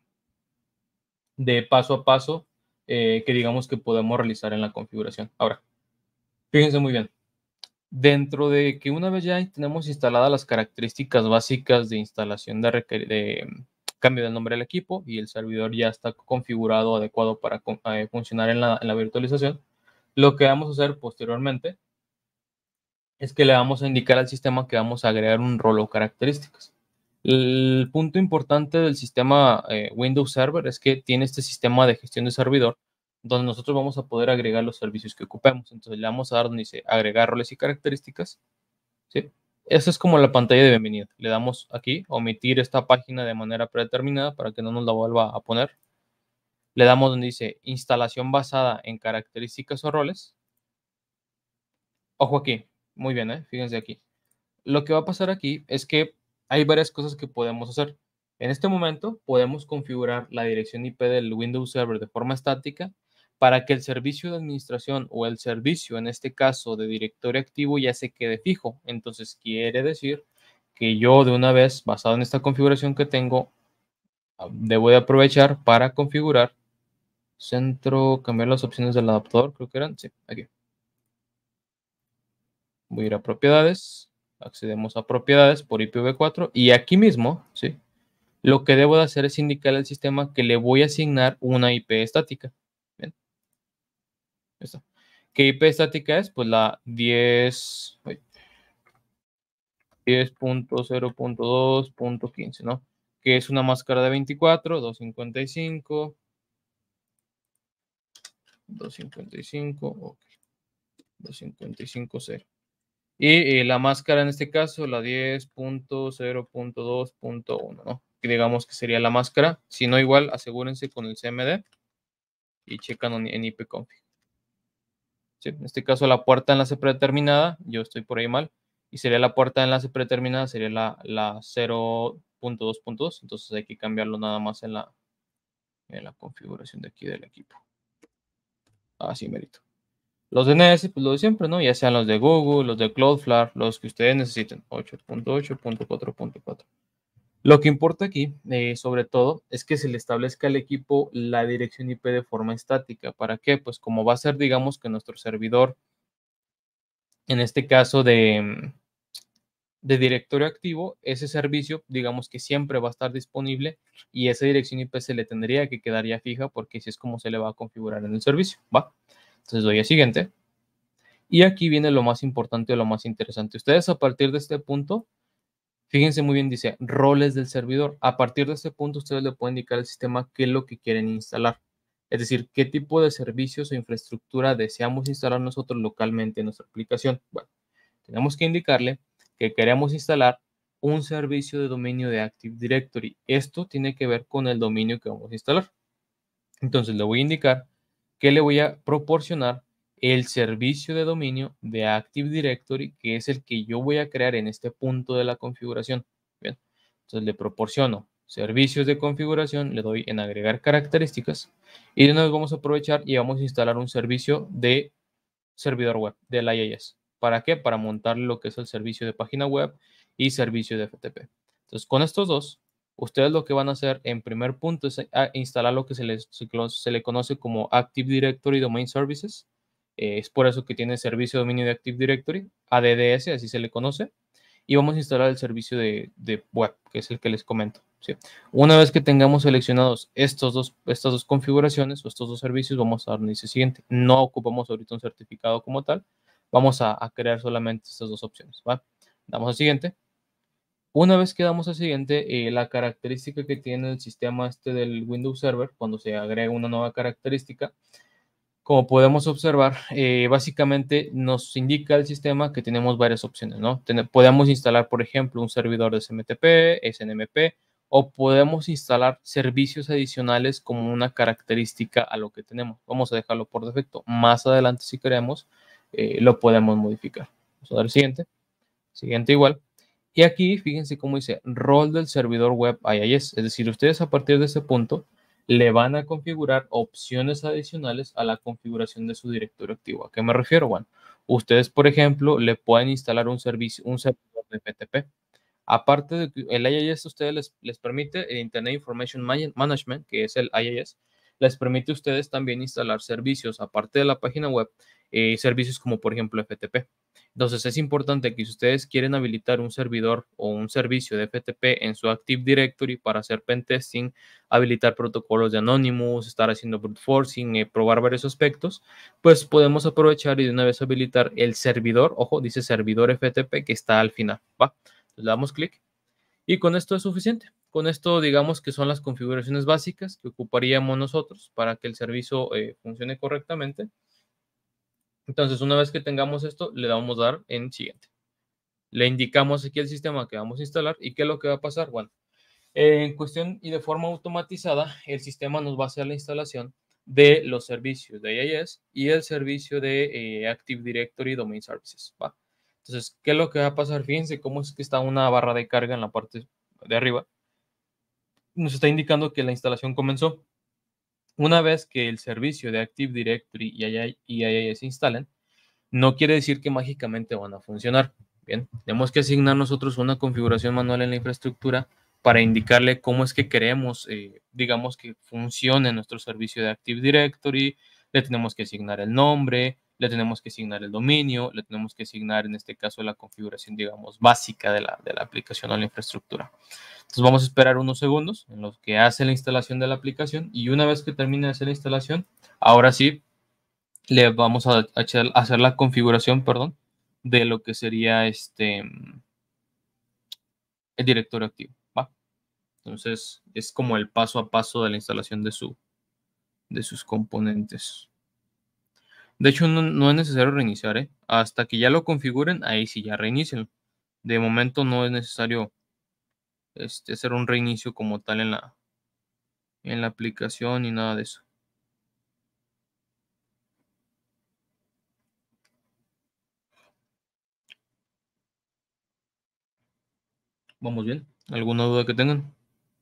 A: de paso a paso eh, que digamos que podemos realizar en la configuración. Ahora, fíjense muy bien. Dentro de que una vez ya tenemos instaladas las características básicas de instalación de, de cambio del nombre del equipo y el servidor ya está configurado adecuado para eh, funcionar en la, en la virtualización, Lo que vamos a hacer posteriormente es que le vamos a indicar al sistema que vamos a agregar un rol o características. El punto importante del sistema eh, Windows Server es que tiene este sistema de gestión de servidor donde nosotros vamos a poder agregar los servicios que ocupemos. Entonces le vamos a dar donde dice agregar roles y características, ¿sí? Esa es como la pantalla de bienvenida. Le damos aquí omitir esta página de manera predeterminada para que no nos la vuelva a poner. Le damos donde dice instalación basada en características o roles. Ojo aquí, muy bien, ¿eh? Fíjense aquí. Lo que va a pasar aquí es que hay varias cosas que podemos hacer. En este momento podemos configurar la dirección I P del Windows Server de forma estática para que el servicio de administración o el servicio, en este caso de directorio activo, ya se quede fijo. Entonces quiere decir que yo de una vez, basado en esta configuración que tengo, debo de aprovechar para configurar centro, cambiar las opciones del adaptador, creo que eran, sí, aquí. Voy a ir a propiedades, accedemos a propiedades por I P v cuatro y aquí mismo, ¿sí? Lo que debo de hacer es indicarle al sistema que le voy a asignar una I P estática. Bien, está. ¿Qué I P estática es? Pues la diez punto cero punto dos punto quince, ¿no? Que es una máscara de veinticuatro, doscientos cincuenta y cinco, doscientos cincuenta y cinco, ok, doscientos cincuenta y cinco cero. Y eh, la máscara en este caso, la diez punto cero punto dos punto uno, ¿no? Que digamos que sería la máscara. Si no, igual asegúrense con el C M D y checan en ipconfig. ¿Sí? En este caso, la puerta de enlace predeterminada, yo estoy por ahí mal, y sería la puerta de enlace predeterminada, sería la, la cero punto dos punto dos. Entonces hay que cambiarlo nada más en la, en la configuración de aquí del equipo. Así merito. Los D N S, pues lo de siempre, ¿no? Ya sean los de Google, los de Cloudflare, los que ustedes necesiten. ocho punto ocho punto cuatro punto cuatro. Lo que importa aquí, eh, sobre todo, es que se le establezca al equipo la dirección I P de forma estática. ¿Para qué? Pues como va a ser, digamos, que nuestro servidor, en este caso de, de directorio activo, ese servicio, digamos que siempre va a estar disponible y esa dirección I P se le tendría que quedar ya fija porque así es como se le va a configurar en el servicio, ¿va? Entonces doy a siguiente. Y aquí viene lo más importante o lo más interesante. Ustedes a partir de este punto, fíjense muy bien, dice roles del servidor. A partir de este punto, ustedes le pueden indicar al sistema qué es lo que quieren instalar. Es decir, qué tipo de servicios o infraestructura deseamos instalar nosotros localmente en nuestra aplicación. Bueno, tenemos que indicarle que queremos instalar un servicio de dominio de Active Directory. Esto tiene que ver con el dominio que vamos a instalar. Entonces le voy a indicar que le voy a proporcionar el servicio de dominio de Active Directory, que es el que yo voy a crear en este punto de la configuración. Bien, entonces le proporciono servicios de configuración, le doy en agregar características y de nuevo vamos a aprovechar y vamos a instalar un servicio de servidor web del I I S. ¿Para qué? Para montarle lo que es el servicio de página web y servicio de F T P. Entonces, con estos dos, ustedes lo que van a hacer en primer punto es instalar lo que se, les, se le conoce como Active Directory Domain Services. Eh, es por eso que tiene servicio de dominio de Active Directory, A D D S, así se le conoce. Y vamos a instalar el servicio de, de web, que es el que les comento. ¿Sí? Una vez que tengamos seleccionados estos dos, estas dos configuraciones o estos dos servicios, vamos a dar dice siguiente. No ocupamos ahorita un certificado como tal. Vamos a, a crear solamente estas dos opciones. ¿Va? Damos a siguiente. Una vez que damos a siguiente, eh, la característica que tiene el sistema este del Windows Server, cuando se agrega una nueva característica, como podemos observar, eh, básicamente nos indica el sistema que tenemos varias opciones, ¿no? Ten podemos instalar, por ejemplo, un servidor de S M T P, S N M P, o podemos instalar servicios adicionales como una característica a lo que tenemos. Vamos a dejarlo por defecto. Más adelante, si queremos, eh, lo podemos modificar. Vamos a dar el siguiente. Siguiente igual. Y aquí, fíjense cómo dice, rol del servidor web I I S. Es decir, ustedes a partir de este punto le van a configurar opciones adicionales a la configuración de su directorio activo. ¿A qué me refiero? Bueno, ustedes, por ejemplo, le pueden instalar un servicio, un servidor de F T P. Aparte de que el I I S a ustedes les, les permite el Internet Information Management, que es el I I S, les permite a ustedes también instalar servicios, aparte de la página web, eh, servicios como por ejemplo F T P. Entonces es importante que si ustedes quieren habilitar un servidor o un servicio de F T P en su Active Directory para hacer pentesting, habilitar protocolos de Anonymous, estar haciendo brute forcing, eh, probar varios aspectos, pues podemos aprovechar y de una vez habilitar el servidor, ojo, dice servidor F T P que está al final, ¿va? Le damos clic y con esto es suficiente. Con esto digamos que son las configuraciones básicas que ocuparíamos nosotros para que el servicio eh, funcione correctamente. Entonces, una vez que tengamos esto, le damos a dar en siguiente. Le indicamos aquí el sistema que vamos a instalar y qué es lo que va a pasar. Bueno, en cuestión y de forma automatizada, el sistema nos va a hacer la instalación de los servicios de I I S y el servicio de eh, Active Directory Domain Services, ¿va? Entonces, ¿qué es lo que va a pasar? Fíjense cómo es que está una barra de carga en la parte de arriba. Nos está indicando que la instalación comenzó. Una vez que el servicio de Active Directory y I I S se instalen, no quiere decir que mágicamente van a funcionar. Bien, tenemos que asignar nosotros una configuración manual en la infraestructura para indicarle cómo es que queremos, eh, digamos, que funcione nuestro servicio de Active Directory. Le tenemos que asignar el nombre, le tenemos que asignar el dominio, le tenemos que asignar, en este caso, la configuración, digamos, básica de la, de la aplicación o la infraestructura. Entonces vamos a esperar unos segundos en los que hace la instalación de la aplicación y una vez que termine de hacer la instalación, ahora sí, le vamos a hacer la configuración, perdón, de lo que sería este el directorio activo, ¿va? Entonces es como el paso a paso de la instalación de, su, de sus componentes. De hecho, no, no es necesario reiniciar, ¿eh? Hasta que ya lo configuren, ahí sí ya reinicien. De momento no es necesario este, hacer un reinicio como tal en la, en la aplicación ni nada de eso. ¿Vamos bien? ¿Alguna duda que tengan?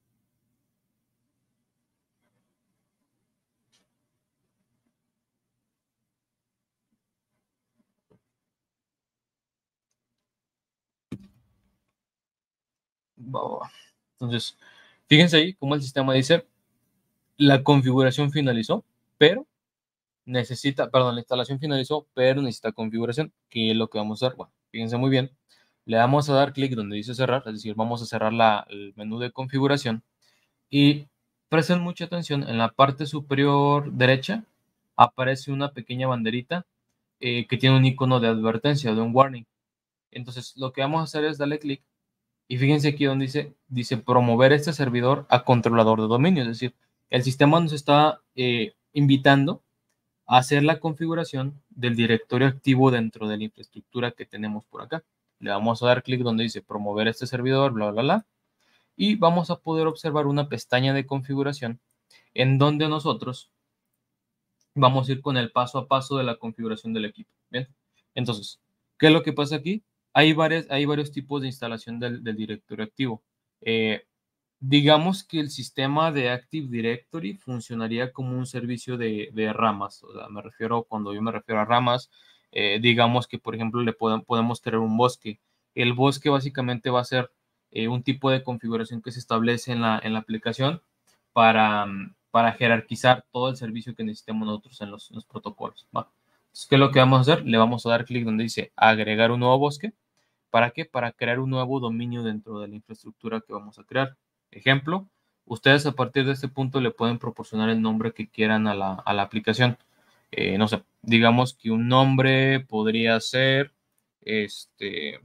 A: Va, va, va. Entonces, fíjense ahí cómo el sistema dice, la configuración finalizó, pero necesita, perdón, la instalación finalizó, pero necesita configuración, que es lo que vamos a hacer. Bueno, fíjense muy bien, le damos a dar clic donde dice cerrar, es decir, vamos a cerrar la, el menú de configuración y presten mucha atención, en la parte superior derecha aparece una pequeña banderita eh, que tiene un icono de advertencia, de un warning. Entonces, lo que vamos a hacer es darle clic y fíjense aquí donde dice, dice promover este servidor a controlador de dominio, es decir, el sistema nos está eh, invitando hacer la configuración del directorio activo dentro de la infraestructura que tenemos por acá. Le vamos a dar clic donde dice promover este servidor, bla, bla, bla. Y vamos a poder observar una pestaña de configuración en donde nosotros vamos a ir con el paso a paso de la configuración del equipo. Bien, entonces, ¿qué es lo que pasa aquí? Hay, varias, hay varios tipos de instalación del, del directorio activo. Eh, digamos que el sistema de Active Directory funcionaría como un servicio de, de ramas. O sea, me refiero, cuando yo me refiero a ramas, eh, digamos que, por ejemplo, le podemos, podemos tener un bosque. El bosque básicamente va a ser eh, un tipo de configuración que se establece en la, en la aplicación para, para jerarquizar todo el servicio que necesitemos nosotros en los, en los protocolos, ¿va? Entonces, ¿qué es lo que vamos a hacer? Le vamos a dar clic donde dice agregar un nuevo bosque. ¿Para qué? Para crear un nuevo dominio dentro de la infraestructura que vamos a crear. Ejemplo, ustedes a partir de este punto le pueden proporcionar el nombre que quieran a la, a la aplicación. Eh, no sé, digamos que un nombre podría ser este,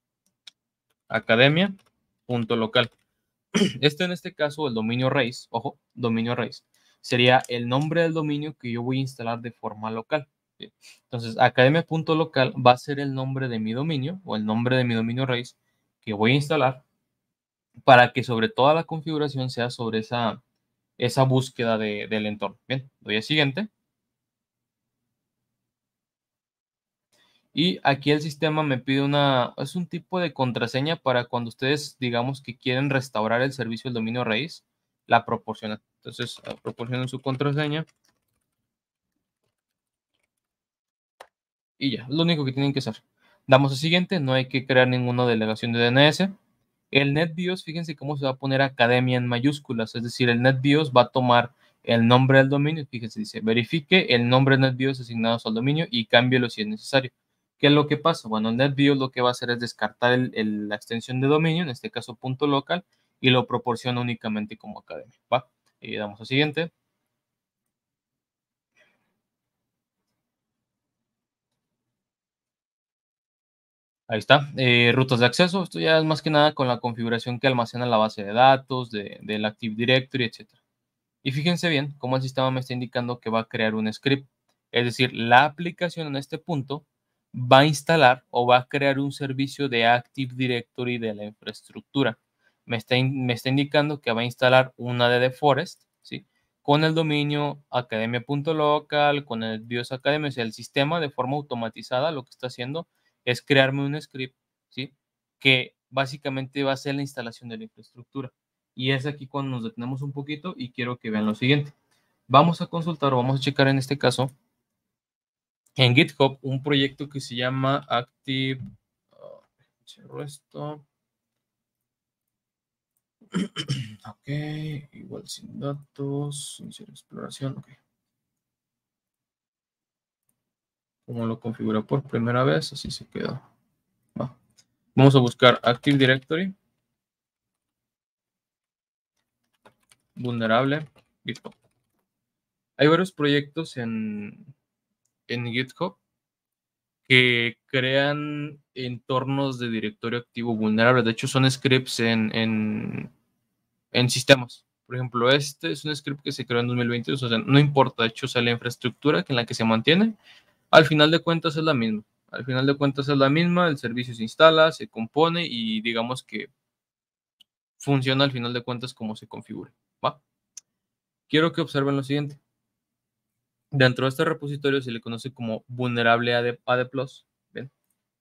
A: academia.local. Este en este caso, el dominio raíz, ojo, dominio raíz, sería el nombre del dominio que yo voy a instalar de forma local. ¿Sí? Entonces, academia.local va a ser el nombre de mi dominio o el nombre de mi dominio raíz que voy a instalar para que sobre toda la configuración sea sobre esa, esa búsqueda de, del entorno. Bien, doy a siguiente. Y aquí el sistema me pide una, es un tipo de contraseña para cuando ustedes, digamos que quieren restaurar el servicio del dominio raíz, la proporcionan. Entonces, proporcionan su contraseña. Y ya, es lo único que tienen que hacer. Damos a siguiente, no hay que crear ninguna delegación de D N S. El NetBIOS, fíjense cómo se va a poner academia en mayúsculas, es decir, el NetBIOS va a tomar el nombre del dominio. Fíjense, dice, verifique el nombre de NetBIOS asignados al dominio y cámbielo si es necesario. ¿Qué es lo que pasa? Bueno, NetBIOS lo que va a hacer es descartar el, el, la extensión de dominio, en este caso punto local, y lo proporciona únicamente como academia, ¿va? Y damos a siguiente. Ahí está, eh, rutas de acceso. Esto ya es más que nada con la configuración que almacena la base de datos, de, del Active Directory, etcétera. Y fíjense bien cómo el sistema me está indicando que va a crear un script. Es decir, la aplicación en este punto va a instalar o va a crear un servicio de Active Directory de la infraestructura. Me está, in, me está indicando que va a instalar una de deforest, ¿sí? Con el dominio academia.local, con el BIOS Academia, o sea, el sistema de forma automatizada lo que está haciendo es crearme un script, ¿sí? Que básicamente va a ser la instalación de la infraestructura. Y es aquí cuando nos detenemos un poquito y quiero que vean lo siguiente. Vamos a consultar o vamos a checar en este caso en GitHub un proyecto que se llama Active. Uh, cierro esto. Ok, igual sin datos, iniciar exploración. Ok. Como lo configura por primera vez, así se quedó. Va. Vamos a buscar Active Directory, vulnerable, GitHub. Hay varios proyectos en, en GitHub que crean entornos de directorio activo vulnerable. De hecho, son scripts en, en, en sistemas. Por ejemplo, este es un script que se creó en dos mil veintidós. O sea, no importa, de hecho, o sea, la infraestructura en la que se mantiene, al final de cuentas es la misma. Al final de cuentas es la misma, el servicio se instala, se compone y digamos que funciona al final de cuentas como se configure. ¿Va? Quiero que observen lo siguiente. Dentro de este repositorio se le conoce como vulnerable A D, A D plus. ¿Ven?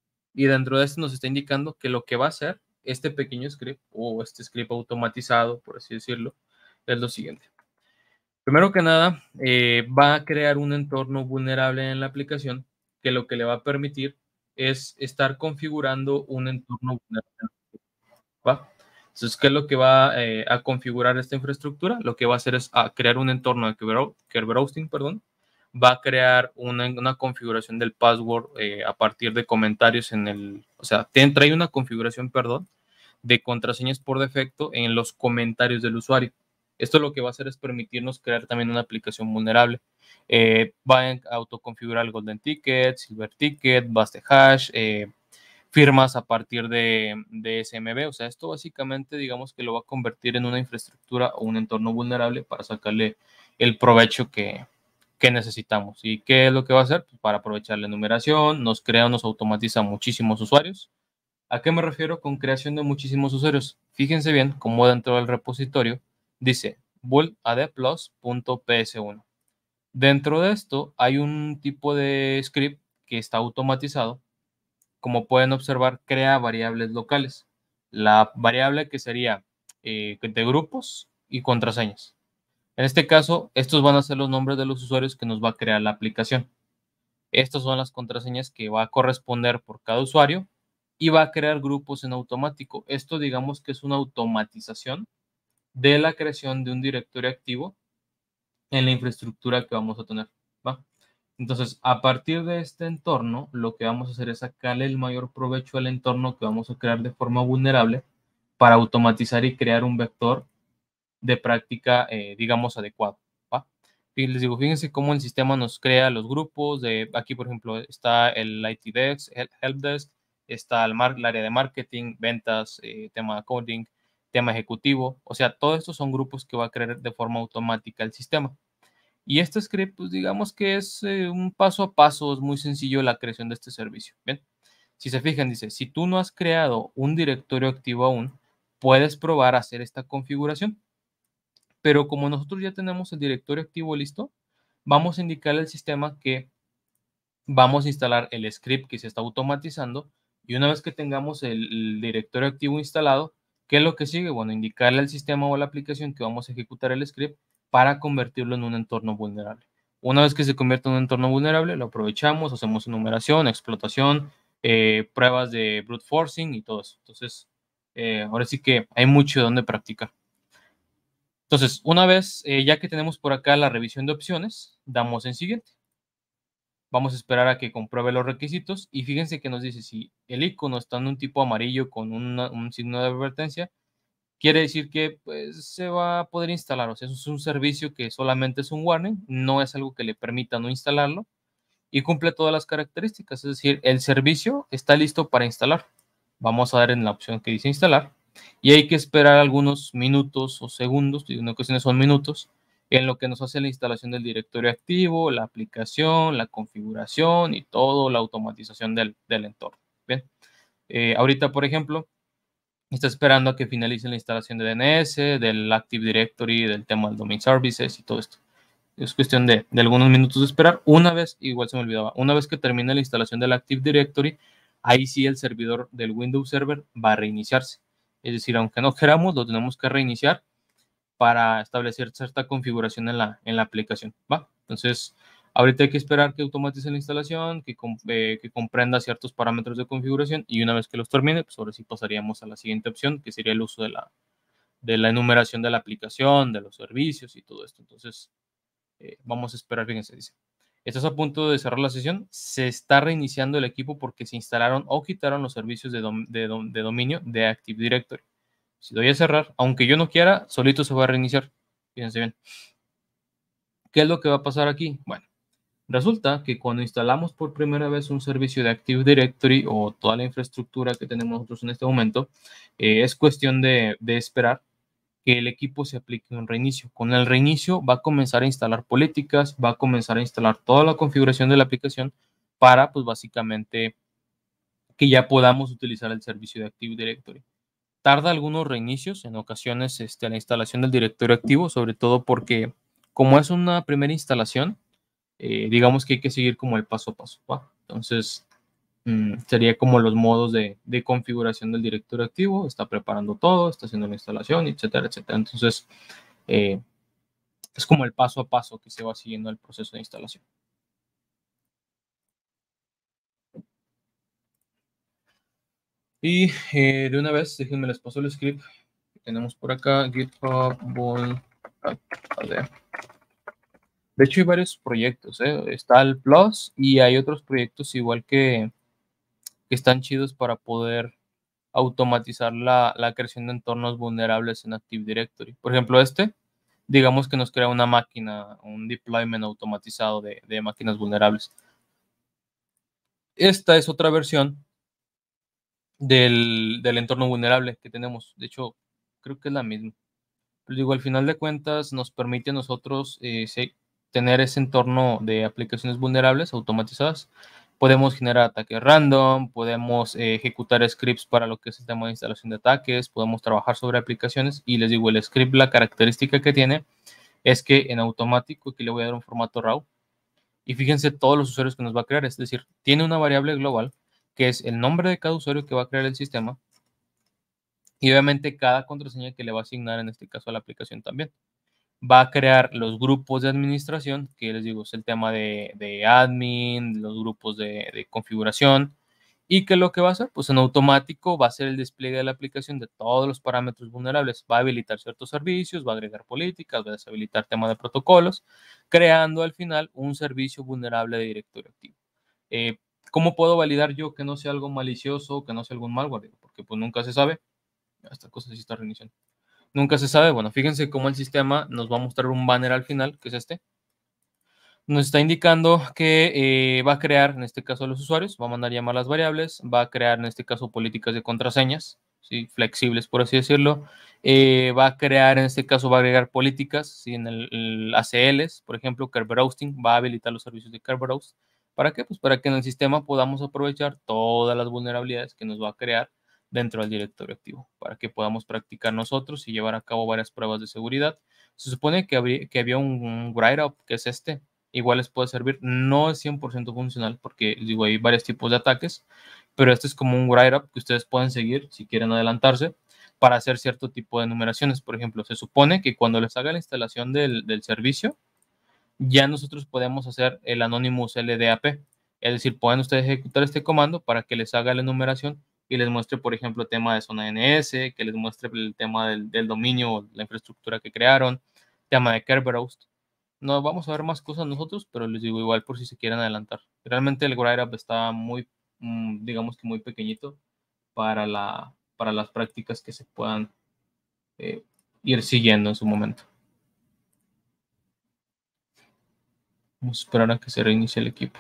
A: Y dentro de esto nos está indicando que lo que va a hacer este pequeño script o este script automatizado, por así decirlo, es lo siguiente. Primero que nada, eh, va a crear un entorno vulnerable en la aplicación que lo que le va a permitir es estar configurando un entorno vulnerable. ¿Va? Entonces, ¿qué es lo que va eh, a configurar esta infraestructura? Lo que va a hacer es a crear un entorno de Kerberos hosting, perdón, va a crear una, una configuración del password eh, a partir de comentarios en el, o sea, te trae una configuración, perdón, de contraseñas por defecto en los comentarios del usuario. Esto lo que va a hacer es permitirnos crear también una aplicación vulnerable. Eh, va a autoconfigurar el Golden Ticket, Silver Ticket, Base de Hash, eh, firmas a partir de, de S M B. O sea, esto básicamente digamos que lo va a convertir en una infraestructura o un entorno vulnerable para sacarle el provecho que, que necesitamos. ¿Y qué es lo que va a hacer? Pues para aprovechar la enumeración, nos crea, nos automatiza muchísimos usuarios. ¿A qué me refiero con creación de muchísimos usuarios? Fíjense bien cómo dentro del repositorio dice build adplus.p s uno. Dentro de esto hay un tipo de script que está automatizado. Como pueden observar, crea variables locales. La variable que sería eh, de grupos y contraseñas. En este caso, estos van a ser los nombres de los usuarios que nos va a crear la aplicación. Estas son las contraseñas que va a corresponder por cada usuario y va a crear grupos en automático. Esto digamos que es una automatización de la creación de un directorio activo en la infraestructura que vamos a tener. ¿Va? Entonces, a partir de este entorno, lo que vamos a hacer es sacarle el mayor provecho al entorno que vamos a crear de forma vulnerable para automatizar y crear un vector de práctica, eh, digamos, adecuado. ¿Va? Y les digo, fíjense cómo el sistema nos crea los grupos. De, aquí, por ejemplo, está el I T Desk, el Helpdesk, está el, mar, el área de marketing, ventas, eh, tema de coding, tema ejecutivo. O sea, todos estos son grupos que va a crear de forma automática el sistema. Y este script, pues digamos que es eh, un paso a paso, es muy sencillo la creación de este servicio. Bien, si se fijan, dice, si tú no has creado un directorio activo aún, puedes probar a hacer esta configuración. Pero como nosotros ya tenemos el directorio activo listo, vamos a indicarle al sistema que vamos a instalar el script que se está automatizando y una vez que tengamos el, el directorio activo instalado, ¿qué es lo que sigue? Bueno, indicarle al sistema o a la aplicación que vamos a ejecutar el script para convertirlo en un entorno vulnerable. Una vez que se convierte en un entorno vulnerable, lo aprovechamos, hacemos enumeración, explotación, eh, pruebas de brute forcing y todo eso. Entonces, eh, ahora sí que hay mucho donde practicar. Entonces, una vez eh, ya que tenemos por acá la revisión de opciones, damos en siguiente. Vamos a esperar a que compruebe los requisitos y fíjense que nos dice si el icono está en un tipo amarillo con una, un signo de advertencia, quiere decir que pues, se va a poder instalar. O sea, eso es un servicio que solamente es un warning, no es algo que le permita no instalarlo y cumple todas las características. Es decir, el servicio está listo para instalar. Vamos a dar en la opción que dice instalar y hay que esperar algunos minutos o segundos, en ocasiones son minutos, en lo que nos hace la instalación del directorio activo, la aplicación, la configuración y toda la automatización del, del entorno. Bien, eh, ahorita, por ejemplo, está esperando a que finalice la instalación de D N S, del Active Directory, del tema del Domain Services y todo esto. Es cuestión de, de algunos minutos de esperar. Una vez, igual se me olvidaba, una vez que termine la instalación del Active Directory, ahí sí el servidor del Windows Server va a reiniciarse. Es decir, aunque no queramos, lo tenemos que reiniciar para establecer cierta configuración en la, en la aplicación, ¿va? Entonces, ahorita hay que esperar que automatice la instalación, que, eh, que comprenda ciertos parámetros de configuración y una vez que los termine, pues ahora sí pasaríamos a la siguiente opción, que sería el uso de la, de la enumeración de la aplicación, de los servicios y todo esto. Entonces, eh, vamos a esperar, fíjense, dice. Estás a punto de cerrar la sesión, se está reiniciando el equipo porque se instalaron o quitaron los servicios de, dom de, dom de dominio de Active Directory. Si doy a cerrar, aunque yo no quiera, solito se va a reiniciar. Fíjense bien. ¿Qué es lo que va a pasar aquí? Bueno, resulta que cuando instalamos por primera vez un servicio de Active Directory o toda la infraestructura que tenemos nosotros en este momento, eh, es cuestión de, de esperar que el equipo se aplique un reinicio. Con el reinicio va a comenzar a instalar políticas, va a comenzar a instalar toda la configuración de la aplicación para, pues básicamente, que ya podamos utilizar el servicio de Active Directory. Tarda algunos reinicios, en ocasiones este, la instalación del directorio activo, sobre todo porque como es una primera instalación, eh, digamos que hay que seguir como el paso a paso, ¿va? Entonces, mmm, sería como los modos de, de, configuración del directorio activo, está preparando todo, está haciendo la instalación, etcétera, etcétera. Entonces, eh, es como el paso a paso que se va siguiendo el proceso de instalación. Y eh, de una vez, déjenme les paso el script que tenemos por acá, GitHub, Bull, de hecho hay varios proyectos, ¿eh? Está el Plus y hay otros proyectos igual que, que están chidos para poder automatizar la, la creación de entornos vulnerables en Active Directory. Por ejemplo, este, digamos que nos crea una máquina, un deployment automatizado de, de máquinas vulnerables. Esta es otra versión del, del entorno vulnerable que tenemos. De hecho, creo que es la misma. Pero digo, al final de cuentas nos permite a nosotros eh, sí, tener ese entorno de aplicaciones vulnerables automatizadas. Podemos generar ataques random, podemos eh, ejecutar scripts para lo que es el tema de instalación de ataques, podemos trabajar sobre aplicaciones y les digo, el script, la característica que tiene es que en automático, aquí le voy a dar un formato raw, y fíjense todos los usuarios que nos va a crear, es decir, tiene una variable global que es el nombre de cada usuario que va a crear el sistema y obviamente cada contraseña que le va a asignar en este caso a la aplicación también. Va a crear los grupos de administración, que les digo es el tema de, de admin, los grupos de, de configuración, y que lo que va a hacer, pues en automático va a hacer el despliegue de la aplicación de todos los parámetros vulnerables, va a habilitar ciertos servicios, va a agregar políticas, va a deshabilitar tema de protocolos, creando al final un servicio vulnerable de directorio activo. Eh, ¿Cómo puedo validar yo que no sea algo malicioso, que no sea algún malware? Porque pues nunca se sabe. Esta cosa sí está reiniciando. Nunca se sabe. Bueno, fíjense cómo el sistema nos va a mostrar un banner al final, que es este. Nos está indicando que eh, va a crear, en este caso, a los usuarios, va a mandar llamar las variables, va a crear, en este caso, políticas de contraseñas, ¿sí? Flexibles, por así decirlo. Eh, va a crear, en este caso, va a agregar políticas, ¿sí? En el, el A C Ls, por ejemplo, Kerberoasting, va a habilitar los servicios de Kerberoast. ¿Para qué? Pues para que en el sistema podamos aprovechar todas las vulnerabilidades que nos va a crear dentro del directorio activo, para que podamos practicar nosotros y llevar a cabo varias pruebas de seguridad. Se supone que, habría, que había un, un write-up, que es este, igual les puede servir. No es cien por ciento funcional porque, digo, hay varios tipos de ataques, pero este es como un write-up que ustedes pueden seguir si quieren adelantarse para hacer cierto tipo de numeraciones. Por ejemplo, se supone que cuando les haga la instalación del, del servicio, ya nosotros podemos hacer el Anonymous L D A P. Es decir, pueden ustedes ejecutar este comando para que les haga la enumeración y les muestre, por ejemplo, el tema de zona N S, que les muestre el tema del, del dominio, la infraestructura que crearon, tema de Kerberos. No vamos a ver más cosas nosotros, pero les digo igual por si se quieren adelantar. Realmente el Write Up está muy, mm, digamos que muy pequeñito para, la, para las prácticas que se puedan eh, ir siguiendo en su momento. Vamos a esperar a que se reinicie el equipo.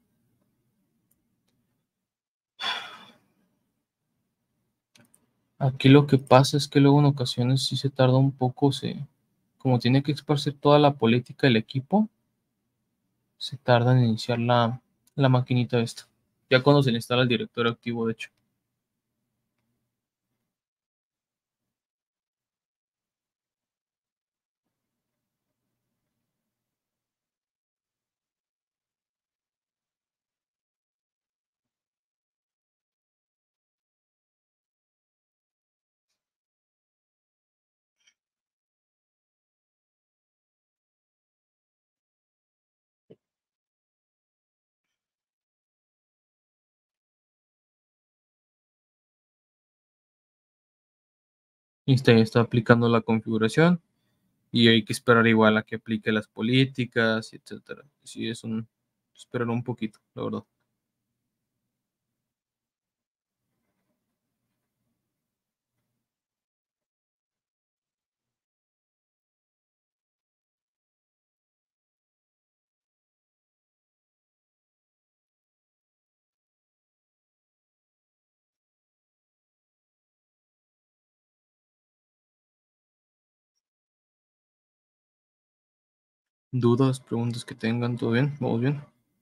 A: Aquí lo que pasa es que luego en ocasiones sí se tarda un poco, se, como tiene que esparcir toda la política del equipo, se tarda en iniciar la, la maquinita esta. Ya cuando se le instala el directorio activo, de hecho. Y está, está aplicando la configuración y hay que esperar igual a que aplique las políticas, etcétera. Sí, es un esperar un poquito, la verdad. Dudas, preguntas que tengan, todo bien, vamos bien.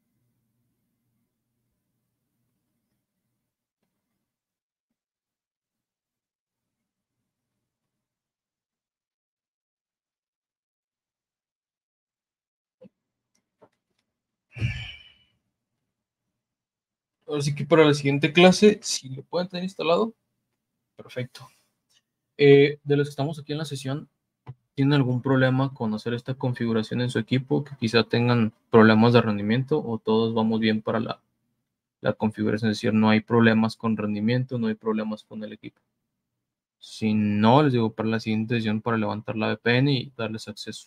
A: Ahora sí que para la siguiente clase, si lo pueden tener instalado, perfecto. Eh, de los que estamos aquí en la sesión, ¿tienen algún problema con hacer esta configuración en su equipo? Que quizá tengan problemas de rendimiento o todos vamos bien para la, la configuración, es decir, no hay problemas con rendimiento, no hay problemas con el equipo. Si no, les digo para la siguiente sesión para levantar la V P N y darles acceso.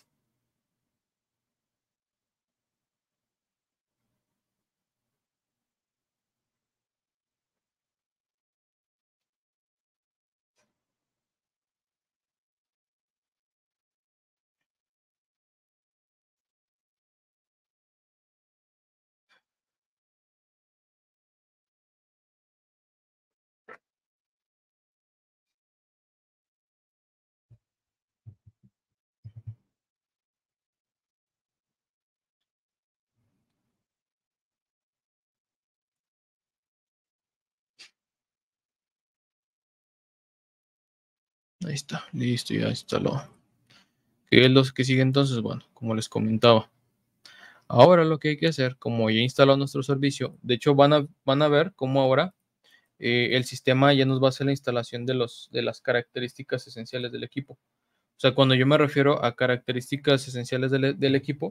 A: Ahí está, listo, ya instaló. ¿Qué es lo que sigue entonces? Bueno, como les comentaba. Ahora lo que hay que hacer, como ya instaló nuestro servicio, de hecho van a, van a ver cómo ahora eh, el sistema ya nos va a hacer la instalación de, los, de las características esenciales del equipo. O sea, cuando yo me refiero a características esenciales del, del equipo,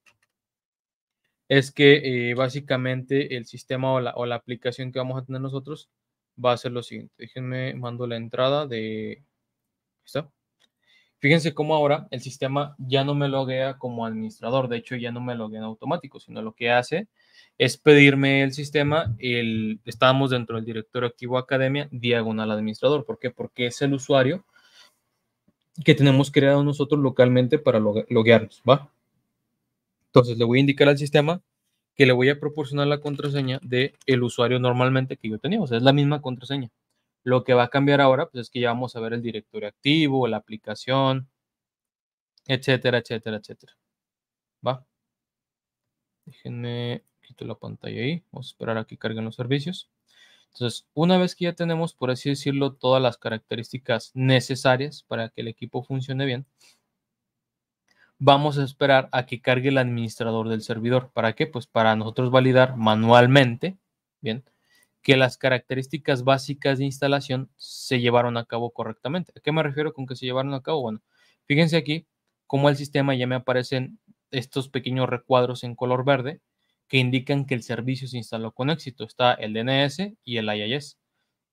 A: es que eh, básicamente el sistema o la, o la aplicación que vamos a tener nosotros va a ser lo siguiente. Déjenme, mando la entrada de... ¿Está? Fíjense cómo ahora el sistema ya no me loguea como administrador, de hecho ya no me loguea en automático, sino lo que hace es pedirme el sistema, el, estamos dentro del directorio activo academia, diagonal administrador. ¿Por qué? Porque es el usuario que tenemos creado nosotros localmente para loguearnos, ¿va? Entonces le voy a indicar al sistema que le voy a proporcionar la contraseña de el usuario normalmente que yo tenía, o sea, es la misma contraseña. Lo que va a cambiar ahora pues, es que ya vamos a ver el directorio activo, la aplicación, etcétera, etcétera, etcétera. ¿Va? Déjenme, quito la pantalla ahí. Vamos a esperar a que carguen los servicios. Entonces, una vez que ya tenemos, por así decirlo, todas las características necesarias para que el equipo funcione bien, vamos a esperar a que cargue el administrador del servidor. ¿Para qué? Pues para nosotros validar manualmente, bien, que las características básicas de instalación se llevaron a cabo correctamente. ¿A qué me refiero con que se llevaron a cabo? Bueno, fíjense aquí cómo el sistema ya me aparecen estos pequeños recuadros en color verde que indican que el servicio se instaló con éxito. Está el D N S y el I I S.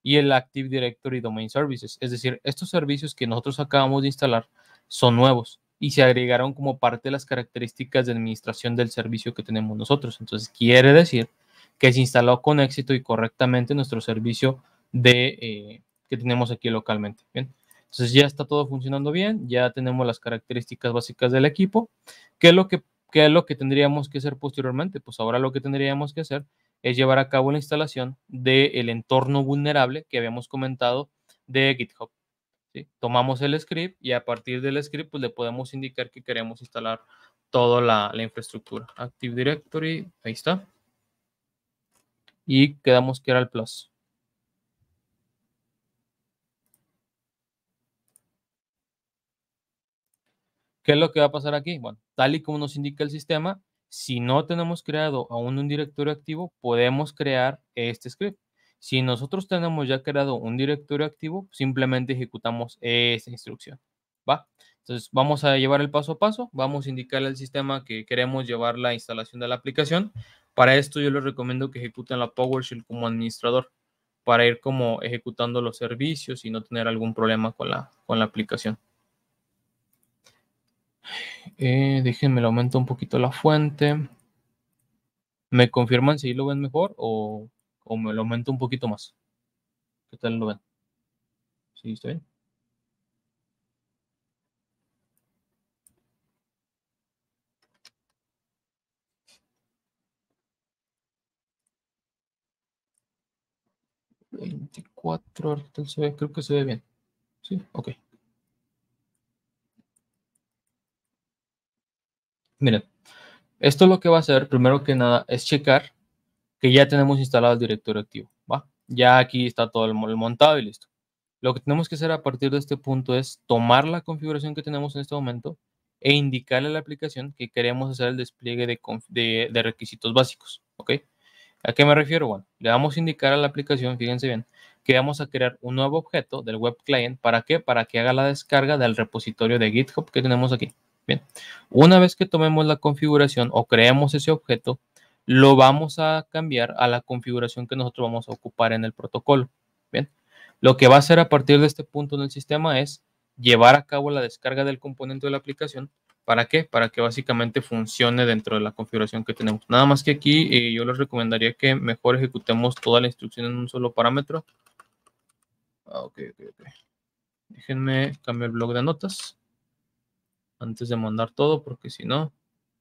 A: y el Active Directory Domain Services. Es decir, estos servicios que nosotros acabamos de instalar son nuevos y se agregaron como parte de las características de administración del servicio que tenemos nosotros. Entonces, quiere decir que se instaló con éxito y correctamente nuestro servicio de, eh, que tenemos aquí localmente. Bien. Entonces, ya está todo funcionando bien, ya tenemos las características básicas del equipo. ¿Qué es lo que, qué es lo que tendríamos que hacer posteriormente? Pues ahora lo que tendríamos que hacer es llevar a cabo la instalación del entorno vulnerable que habíamos comentado de GitHub. ¿Sí? Tomamos el script y a partir del script pues, le podemos indicar que queremos instalar toda la, la infraestructura. Active Directory, ahí está. Y quedamos que era el plus. ¿Qué es lo que va a pasar aquí? Bueno, tal y como nos indica el sistema, si no tenemos creado aún un directorio activo, podemos crear este script. Si nosotros tenemos ya creado un directorio activo, simplemente ejecutamos esta instrucción. ¿Va? Entonces, vamos a llevar el paso a paso. Vamos a indicarle al sistema que queremos llevar la instalación de la aplicación. Para esto, yo les recomiendo que ejecuten la PowerShell como administrador para ir como ejecutando los servicios y no tener algún problema con la, con la aplicación. Eh, déjenme lo aumento un poquito la fuente. ¿Me confirman si lo ven mejor o, o me lo aumento un poquito más? ¿Qué tal lo ven? ¿Sí está bien? veinticuatro, ¿qué tal se ve? Creo que se ve bien. Sí, ok. Miren, esto lo que va a hacer, primero que nada, es checar que ya tenemos instalado el directorio activo, ¿va? Ya aquí está todo el montado y listo. Lo que tenemos que hacer a partir de este punto es tomar la configuración que tenemos en este momento e indicarle a la aplicación que queremos hacer el despliegue de, de, de requisitos básicos, ¿ok? ¿A qué me refiero? Bueno, le vamos a indicar a la aplicación, fíjense bien, que vamos a crear un nuevo objeto del web client. ¿Para qué? Para que haga la descarga del repositorio de GitHub que tenemos aquí. Bien, una vez que tomemos la configuración o creemos ese objeto, lo vamos a cambiar a la configuración que nosotros vamos a ocupar en el protocolo. Bien, lo que va a hacer a partir de este punto en el sistema es llevar a cabo la descarga del componente de la aplicación. ¿Para qué? Para que básicamente funcione dentro de la configuración que tenemos. Nada más que aquí eh, yo les recomendaría que mejor ejecutemos toda la instrucción en un solo parámetro. Ah, ok, ok, ok. Déjenme cambiar el bloc de notas antes de mandar todo, porque si no,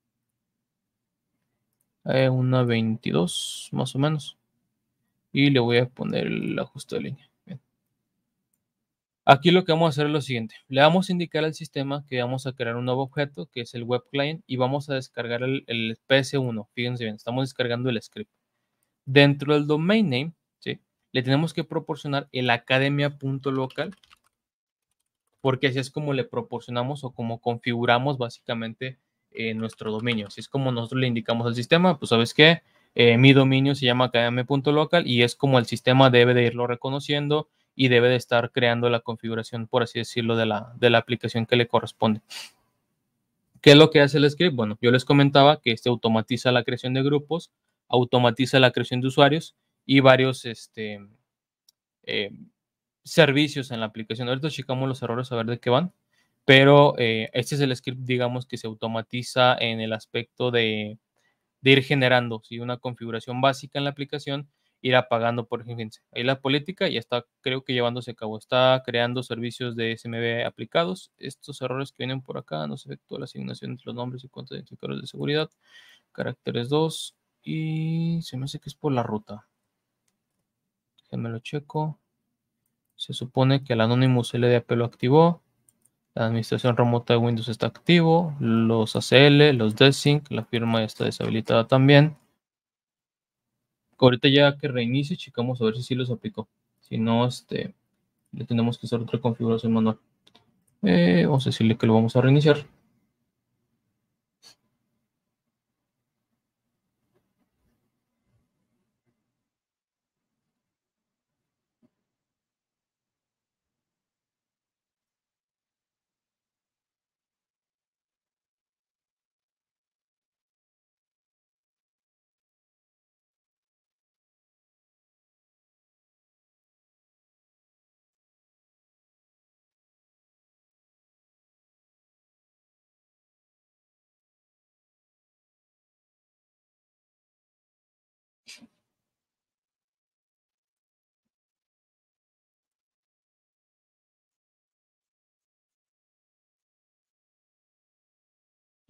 A: eh, una veintidós más o menos. Y le voy a poner el ajuste de línea. Bien. Aquí lo que vamos a hacer es lo siguiente. Le vamos a indicar al sistema que vamos a crear un nuevo objeto, que es el web client, y vamos a descargar el, el P S uno. Fíjense bien, estamos descargando el script. Dentro del domain name, ¿sí? Le tenemos que proporcionar el academia.local, porque así es como le proporcionamos o como configuramos básicamente eh, nuestro dominio. Así es como nosotros le indicamos al sistema, pues sabes qué, eh, mi dominio se llama academia.local y es como el sistema debe de irlo reconociendo y debe de estar creando la configuración, por así decirlo, de la, de la aplicación que le corresponde. ¿Qué es lo que hace el script? Bueno, yo les comentaba que este automatiza la creación de grupos, automatiza la creación de usuarios y varios este, eh, servicios en la aplicación. Ahorita checamos los errores a ver de qué van, pero eh, este es el script, digamos, que se automatiza en el aspecto de, de ir generando ¿sí? una configuración básica en la aplicación, ir apagando, por ejemplo, ahí la política ya está, creo que llevándose a cabo, está creando servicios de S M B aplicados. Estos errores que vienen por acá, no se efectúa la asignación entre los nombres y cuentas de identificadores de seguridad, caracteres dos, y se me hace que es por la ruta. Déjenme lo checo. Se supone que el Anonymous L D A P lo activó. La administración remota de Windows está activo. Los A C L, los Desync, la firma ya está deshabilitada también. Ahorita ya que reinicie, checamos a ver si sí los aplicó. Si no, este, le tenemos que hacer otra configuración manual. Eh, vamos a decirle que lo vamos a reiniciar.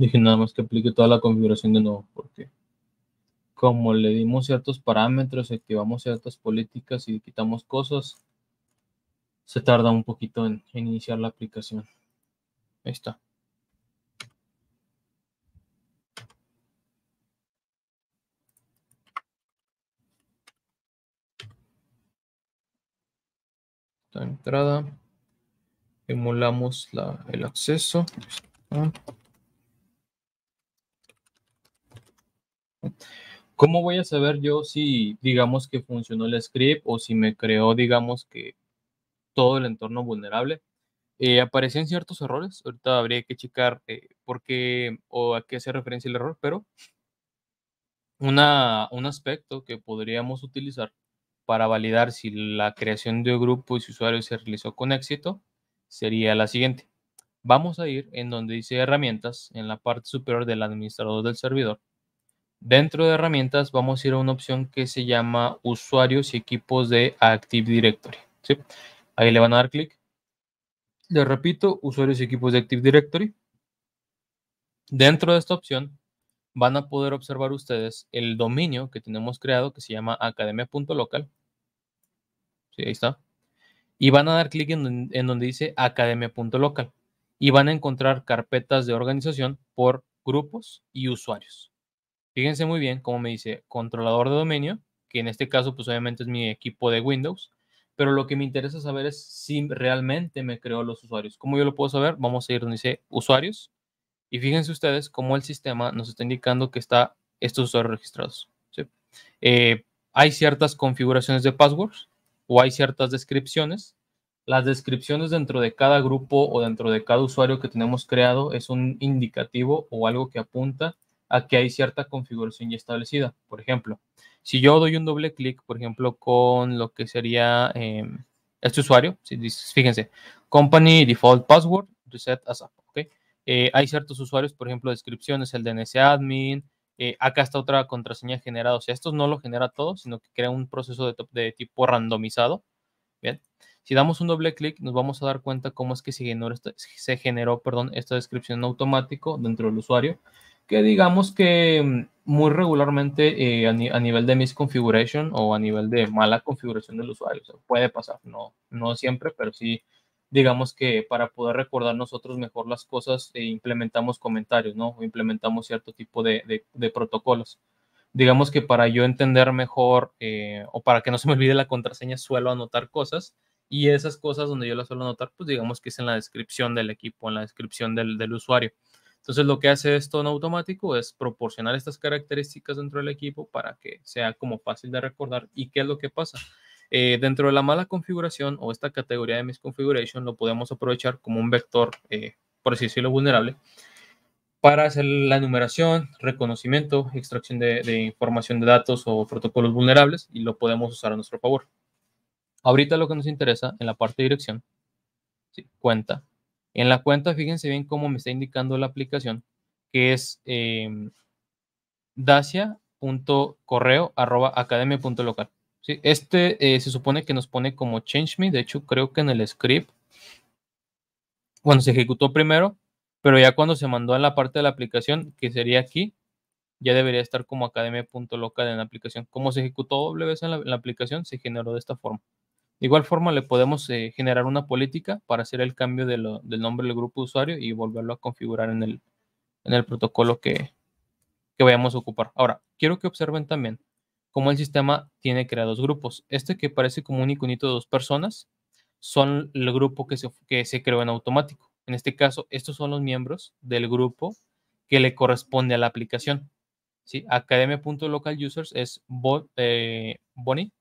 A: Dije nada más que aplique toda la configuración de nuevo, porque como le dimos ciertos parámetros, activamos ciertas políticas y quitamos cosas, se tarda un poquito en, en iniciar la aplicación. Ahí está. Esta entrada. Emulamos la, el acceso. ¿Cómo voy a saber yo si, digamos, que funcionó el script o si me creó, digamos, que todo el entorno vulnerable? Eh, aparecen ciertos errores. Ahorita habría que checar eh, por qué o a qué hace referencia el error, pero una, un aspecto que podríamos utilizar para validar si la creación de grupo y su usuario se realizó con éxito sería la siguiente. Vamos a ir en donde dice herramientas, en la parte superior del administrador del servidor. Dentro de herramientas vamos a ir a una opción que se llama usuarios y equipos de Active Directory. ¿Sí? Ahí le van a dar clic. Les repito, usuarios y equipos de Active Directory. Dentro de esta opción van a poder observar ustedes el dominio que tenemos creado que se llama academia punto local. Sí, ahí está. Y van a dar clic en, en donde dice academia punto local y van a encontrar carpetas de organización por grupos y usuarios. Fíjense muy bien cómo me dice controlador de dominio, que en este caso pues obviamente es mi equipo de Windows, pero lo que me interesa saber es si realmente me creó los usuarios. ¿Cómo yo lo puedo saber? Vamos a ir donde dice usuarios y fíjense ustedes cómo el sistema nos está indicando que está estos usuarios registrados. ¿Sí? Eh, hay ciertas configuraciones de passwords o hay ciertas descripciones. Las descripciones dentro de cada grupo o dentro de cada usuario que tenemos creado es un indicativo o algo que apunta a que hay cierta configuración ya establecida. Por ejemplo, si yo doy un doble clic, por ejemplo, con lo que sería eh, este usuario, si dices, fíjense, company default password, reset ASAP, ¿ok? Eh, hay ciertos usuarios, por ejemplo, descripciones, el D N S admin, eh, acá está otra contraseña generada, o sea, esto no lo genera todo, sino que crea un proceso de, de tipo randomizado. Bien, si damos un doble clic, nos vamos a dar cuenta cómo es que se generó, esta, se generó perdón, esta descripción en automático dentro del usuario, que digamos que muy regularmente eh, a, ni, a, nivel de misconfiguration o a nivel de mala configuración del usuario, o sea, puede pasar, no, no siempre, pero sí, digamos que para poder recordar nosotros mejor las cosas, eh, implementamos comentarios, ¿no? O implementamos cierto tipo de, de, de protocolos. Digamos que para yo entender mejor eh, o para que no se me olvide la contraseña, suelo anotar cosas y esas cosas donde yo las suelo anotar, pues digamos que es en la descripción del equipo, en la descripción del, del usuario. Entonces lo que hace esto en automático es proporcionar estas características dentro del equipo para que sea como fácil de recordar. ¿Y qué es lo que pasa? Eh, dentro de la mala configuración o esta categoría de misconfiguration lo podemos aprovechar como un vector, eh, por así decirlo, vulnerable para hacer la enumeración, reconocimiento, extracción de, de información de datos o protocolos vulnerables y lo podemos usar a nuestro favor. Ahorita lo que nos interesa en la parte de dirección, ¿sí? Cuenta. En la cuenta, fíjense bien cómo me está indicando la aplicación, que es eh, dacia.correo arroba academia.local. ¿Sí? Este eh, se supone que nos pone como change me, de hecho creo que en el script, bueno, se ejecutó primero, pero ya cuando se mandó a la parte de la aplicación, que sería aquí, ya debería estar como academia.local en la aplicación. Como se ejecutó doble vez en la, en la aplicación, se generó de esta forma. De igual forma, le podemos eh, generar una política para hacer el cambio de lo, del nombre del grupo de usuario y volverlo a configurar en el, en el protocolo que, que vayamos a ocupar. Ahora, quiero que observen también cómo el sistema tiene creados grupos. Este que parece como un iconito de dos personas son el grupo que se, que se creó en automático. En este caso, estos son los miembros del grupo que le corresponde a la aplicación. ¿Sí? Academia.localUsers es Bo, eh, Bonnie,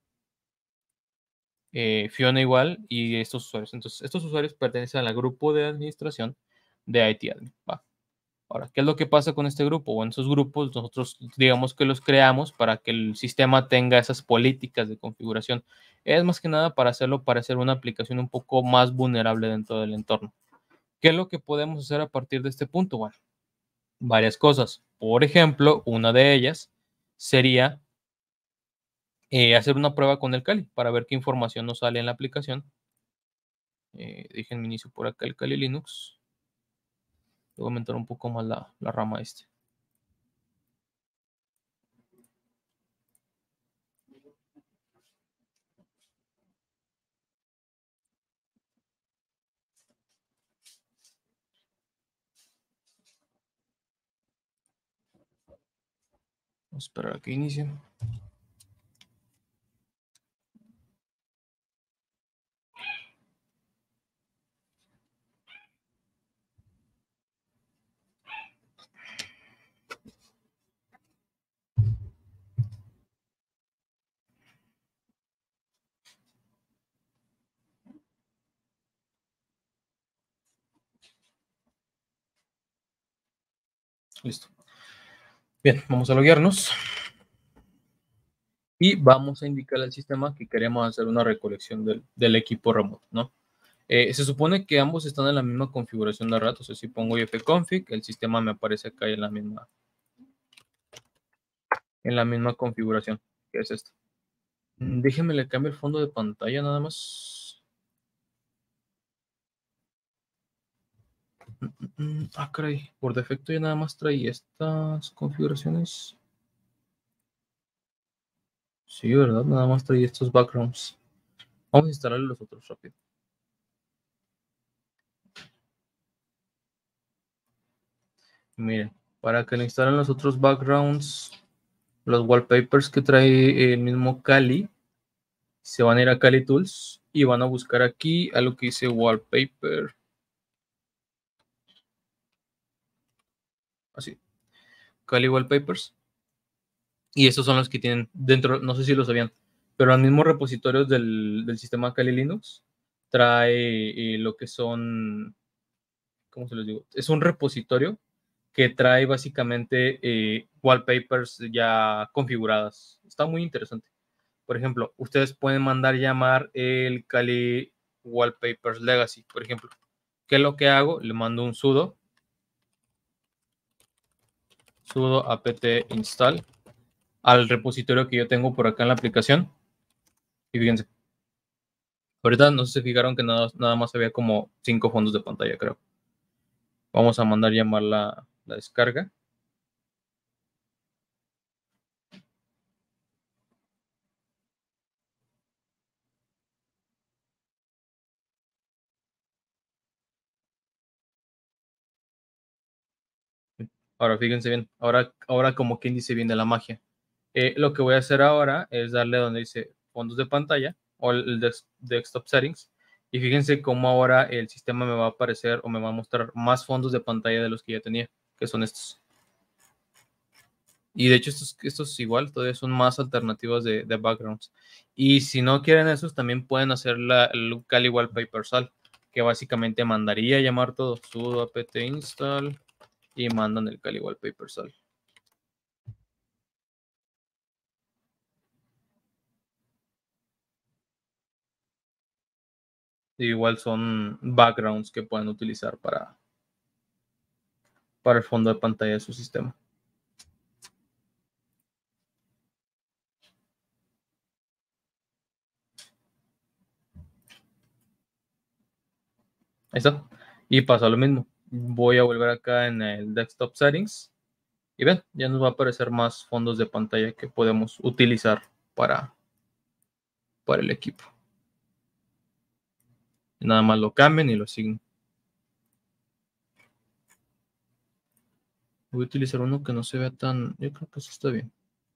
A: eh, Fiona igual y estos usuarios. Entonces, estos usuarios pertenecen al grupo de administración de I T Admin. Va. Ahora, ¿qué es lo que pasa con este grupo? Bueno, esos grupos nosotros digamos que los creamos para que el sistema tenga esas políticas de configuración. Es más que nada para hacerlo parecer una aplicación un poco más vulnerable dentro del entorno. ¿Qué es lo que podemos hacer a partir de este punto? Bueno, varias cosas. Por ejemplo, una de ellas sería eh, hacer una prueba con el Kali para ver qué información nos sale en la aplicación. Eh, déjenme inicio por acá el Kali Linux. Voy a aumentar un poco más la, la rama este. Vamos a esperar a que inicie. Listo. Bien, vamos a loguearnos. Y vamos a indicar al sistema que queremos hacer una recolección del, del equipo remoto, ¿no? Eh, se supone que ambos están en la misma configuración de red, o sea, si pongo ifconfig, el sistema me aparece acá en la misma, en la misma configuración, que es esta. Déjenme le cambio el fondo de pantalla nada más. Ah, caray, por defecto ya nada más trae estas configuraciones. Sí, ¿verdad? Nada más trae estos backgrounds. Vamos a instalarle los otros rápido. Miren, para que le instalen los otros backgrounds, los wallpapers que trae el mismo Kali, se van a ir a Kali Tools y van a buscar aquí algo que dice wallpaper. Así, Kali Wallpapers. Y esos son los que tienen dentro, no sé si lo sabían, pero los mismos repositorios del, del sistema Kali Linux trae eh, lo que son, ¿cómo se los digo? Es un repositorio que trae básicamente eh, wallpapers ya configuradas. Está muy interesante. Por ejemplo, ustedes pueden mandar llamar el Kali Wallpapers Legacy, por ejemplo. ¿Qué es lo que hago? Le mando un sudo, sudo apt install al repositorio que yo tengo por acá en la aplicación. Y fíjense, ahorita no sé si se fijaron que nada, nada más había como cinco fondos de pantalla, creo. Vamos a mandar llamar la, la descarga. Ahora fíjense bien, ahora, ahora como quien dice bien de la magia. Eh, lo que voy a hacer ahora es darle donde dice fondos de pantalla o el desktop settings. Y fíjense cómo ahora el sistema me va a aparecer o me va a mostrar más fondos de pantalla de los que ya tenía, que son estos. Y de hecho estos, estos igual, todavía son más alternativas de, de backgrounds. Y si no quieren esos, también pueden hacer la, el Kali Wallpaper Sal, que básicamente mandaría llamar todo sudo apt install y mandan el Kali Wallpaper Sal. Igual son backgrounds que pueden utilizar para, para el fondo de pantalla de su sistema. Ahí está. Y pasa lo mismo. Voy a volver acá en el desktop settings y ven, ya nos va a aparecer más fondos de pantalla que podemos utilizar para, para el equipo. Nada más lo cambien y lo asignen. Voy a utilizar uno que no se vea tan... Yo creo que eso está bien.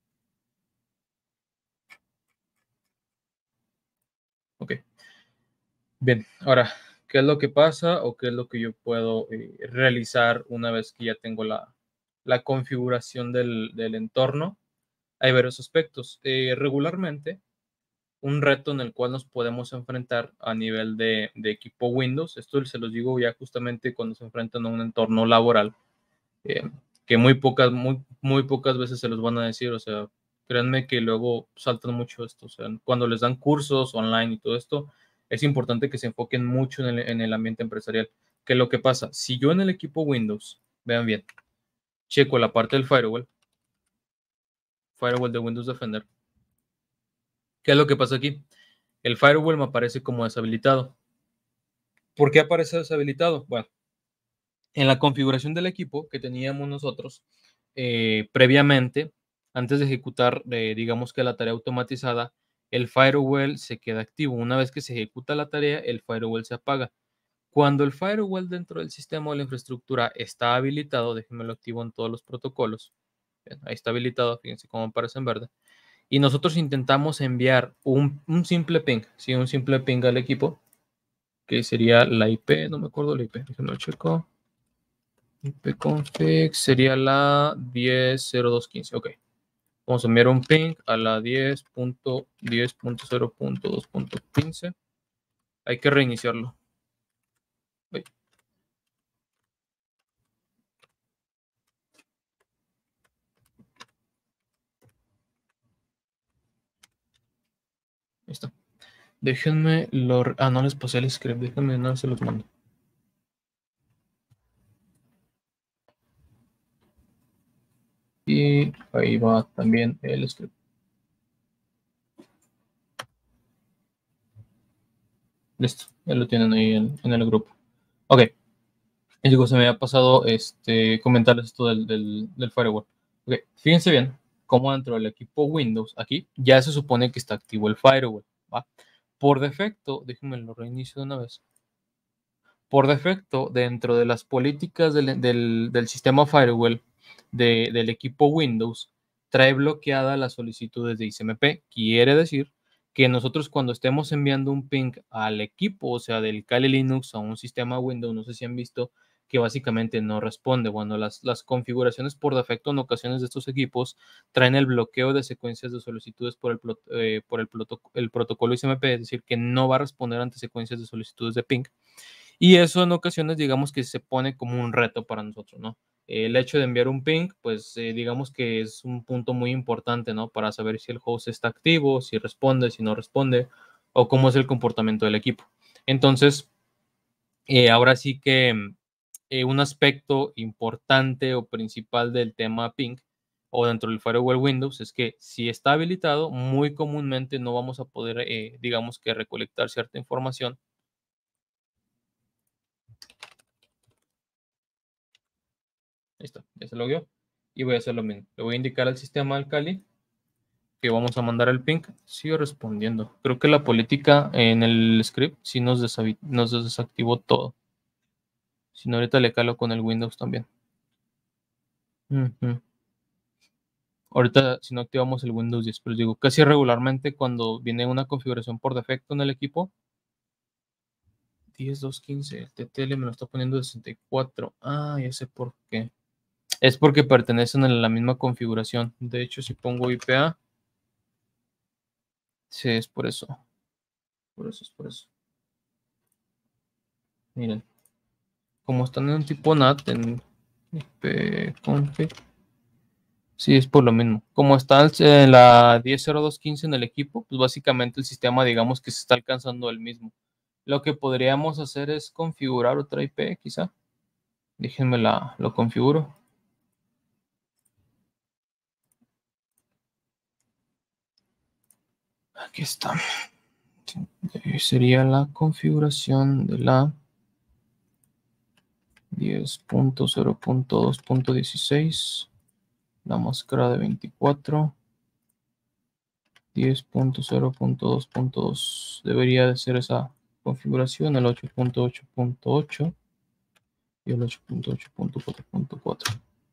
A: Ok. Bien, ahora, ¿qué es lo que pasa o qué es lo que yo puedo eh, realizar una vez que ya tengo la, la configuración del, del entorno? Hay varios aspectos. Eh, regularmente, un reto en el cual nos podemos enfrentar a nivel de, de equipo Windows, esto se los digo ya justamente cuando se enfrentan a un entorno laboral, eh, que muy pocas, muy, muy pocas veces se los van a decir, o sea, créanme que luego saltan mucho esto, o sea, cuando les dan cursos online y todo esto, es importante que se enfoquen mucho en el, en el ambiente empresarial. ¿Qué es lo que pasa? Si yo en el equipo Windows, vean bien, checo la parte del firewall, firewall de Windows Defender, ¿qué es lo que pasa aquí? El firewall me aparece como deshabilitado. ¿Por qué aparece deshabilitado? Bueno, En la configuración del equipo que teníamos nosotros eh, previamente, antes de ejecutar, eh, digamos que la tarea automatizada, el firewall se queda activo. Una vez que se ejecuta la tarea, el firewall se apaga. Cuando el firewall dentro del sistema o la infraestructura está habilitado, déjenme lo activo en todos los protocolos. Bien, ahí está habilitado, fíjense cómo aparece en verde. Y nosotros intentamos enviar un, un simple ping, ¿sí? Un simple ping al equipo, que sería la I P, no me acuerdo la I P, déjenme lo checo. ipconfig sería la diez punto cero punto dos punto quince, ok. Vamos a enviar un ping a la diez punto diez punto cero punto dos punto quince. Hay que reiniciarlo. Ahí está. Déjenme lo... Ah, no les pasé el script. Déjenme, no se los mando. Y ahí va también el script. Listo, ya lo tienen ahí en, en el grupo. Ok. Y digo, se me ha pasado este, comentarles esto del, del, del firewall. Ok, fíjense bien cómo dentro del equipo Windows, aquí ya se supone que está activo el firewall. ¿Va? Por defecto, déjenme lo reinicio de una vez. Por defecto, dentro de las políticas del, del, del sistema firewall de, del equipo Windows, trae bloqueada las solicitudes de I C M P. Quiere decir que nosotros cuando estemos enviando un ping al equipo, o sea, del Kali Linux a un sistema Windows, no sé si han visto que básicamente no responde. Bueno, las, las configuraciones por defecto en ocasiones de estos equipos traen el bloqueo de secuencias de solicitudes por el, eh, por el, el protocolo I C M P, es decir, que no va a responder ante secuencias de solicitudes de ping. Y eso en ocasiones, digamos que se pone como un reto para nosotros, ¿no? El hecho de enviar un ping, pues eh, digamos que es un punto muy importante, ¿no? Para saber si el host está activo, si responde, si no responde, o cómo es el comportamiento del equipo. Entonces, eh, ahora sí que eh, un aspecto importante o principal del tema ping o dentro del firewall Windows es que si está habilitado, muy comúnmente no vamos a poder, eh, digamos que recolectar cierta información. Ahí está, ya se logueó. Y voy a hacer lo mismo. Le voy a indicar al sistema Alkali que vamos a mandar el ping. Sigue respondiendo. Creo que la política en el script sí nos, nos desactivó todo. Si no, ahorita le calo con el Windows también. Uh -huh. Ahorita, si no activamos el Windows diez, pero digo, casi regularmente cuando viene una configuración por defecto en el equipo, diez punto dos punto quince, el T T L me lo está poniendo de sesenta y cuatro. Ah, ya sé por qué. Es porque pertenecen a la misma configuración. De hecho, si pongo I P A, sí, es por eso. Por eso es por eso. Miren. Como están en un tipo N A T en ipconfig. Sí, es por lo mismo. Como está en la diez punto cero punto dos punto quince en el equipo, pues básicamente el sistema, digamos que se está alcanzando el mismo. Lo que podríamos hacer es configurar otra I P, quizá. Déjenme la, lo configuro. Aquí está. Sería la configuración de la diez punto cero punto dos punto dieciséis. La máscara de veinticuatro. diez punto cero punto dos punto dos. Debería de ser esa configuración, el ocho punto ocho punto ocho y el ocho punto ocho punto cuatro punto cuatro.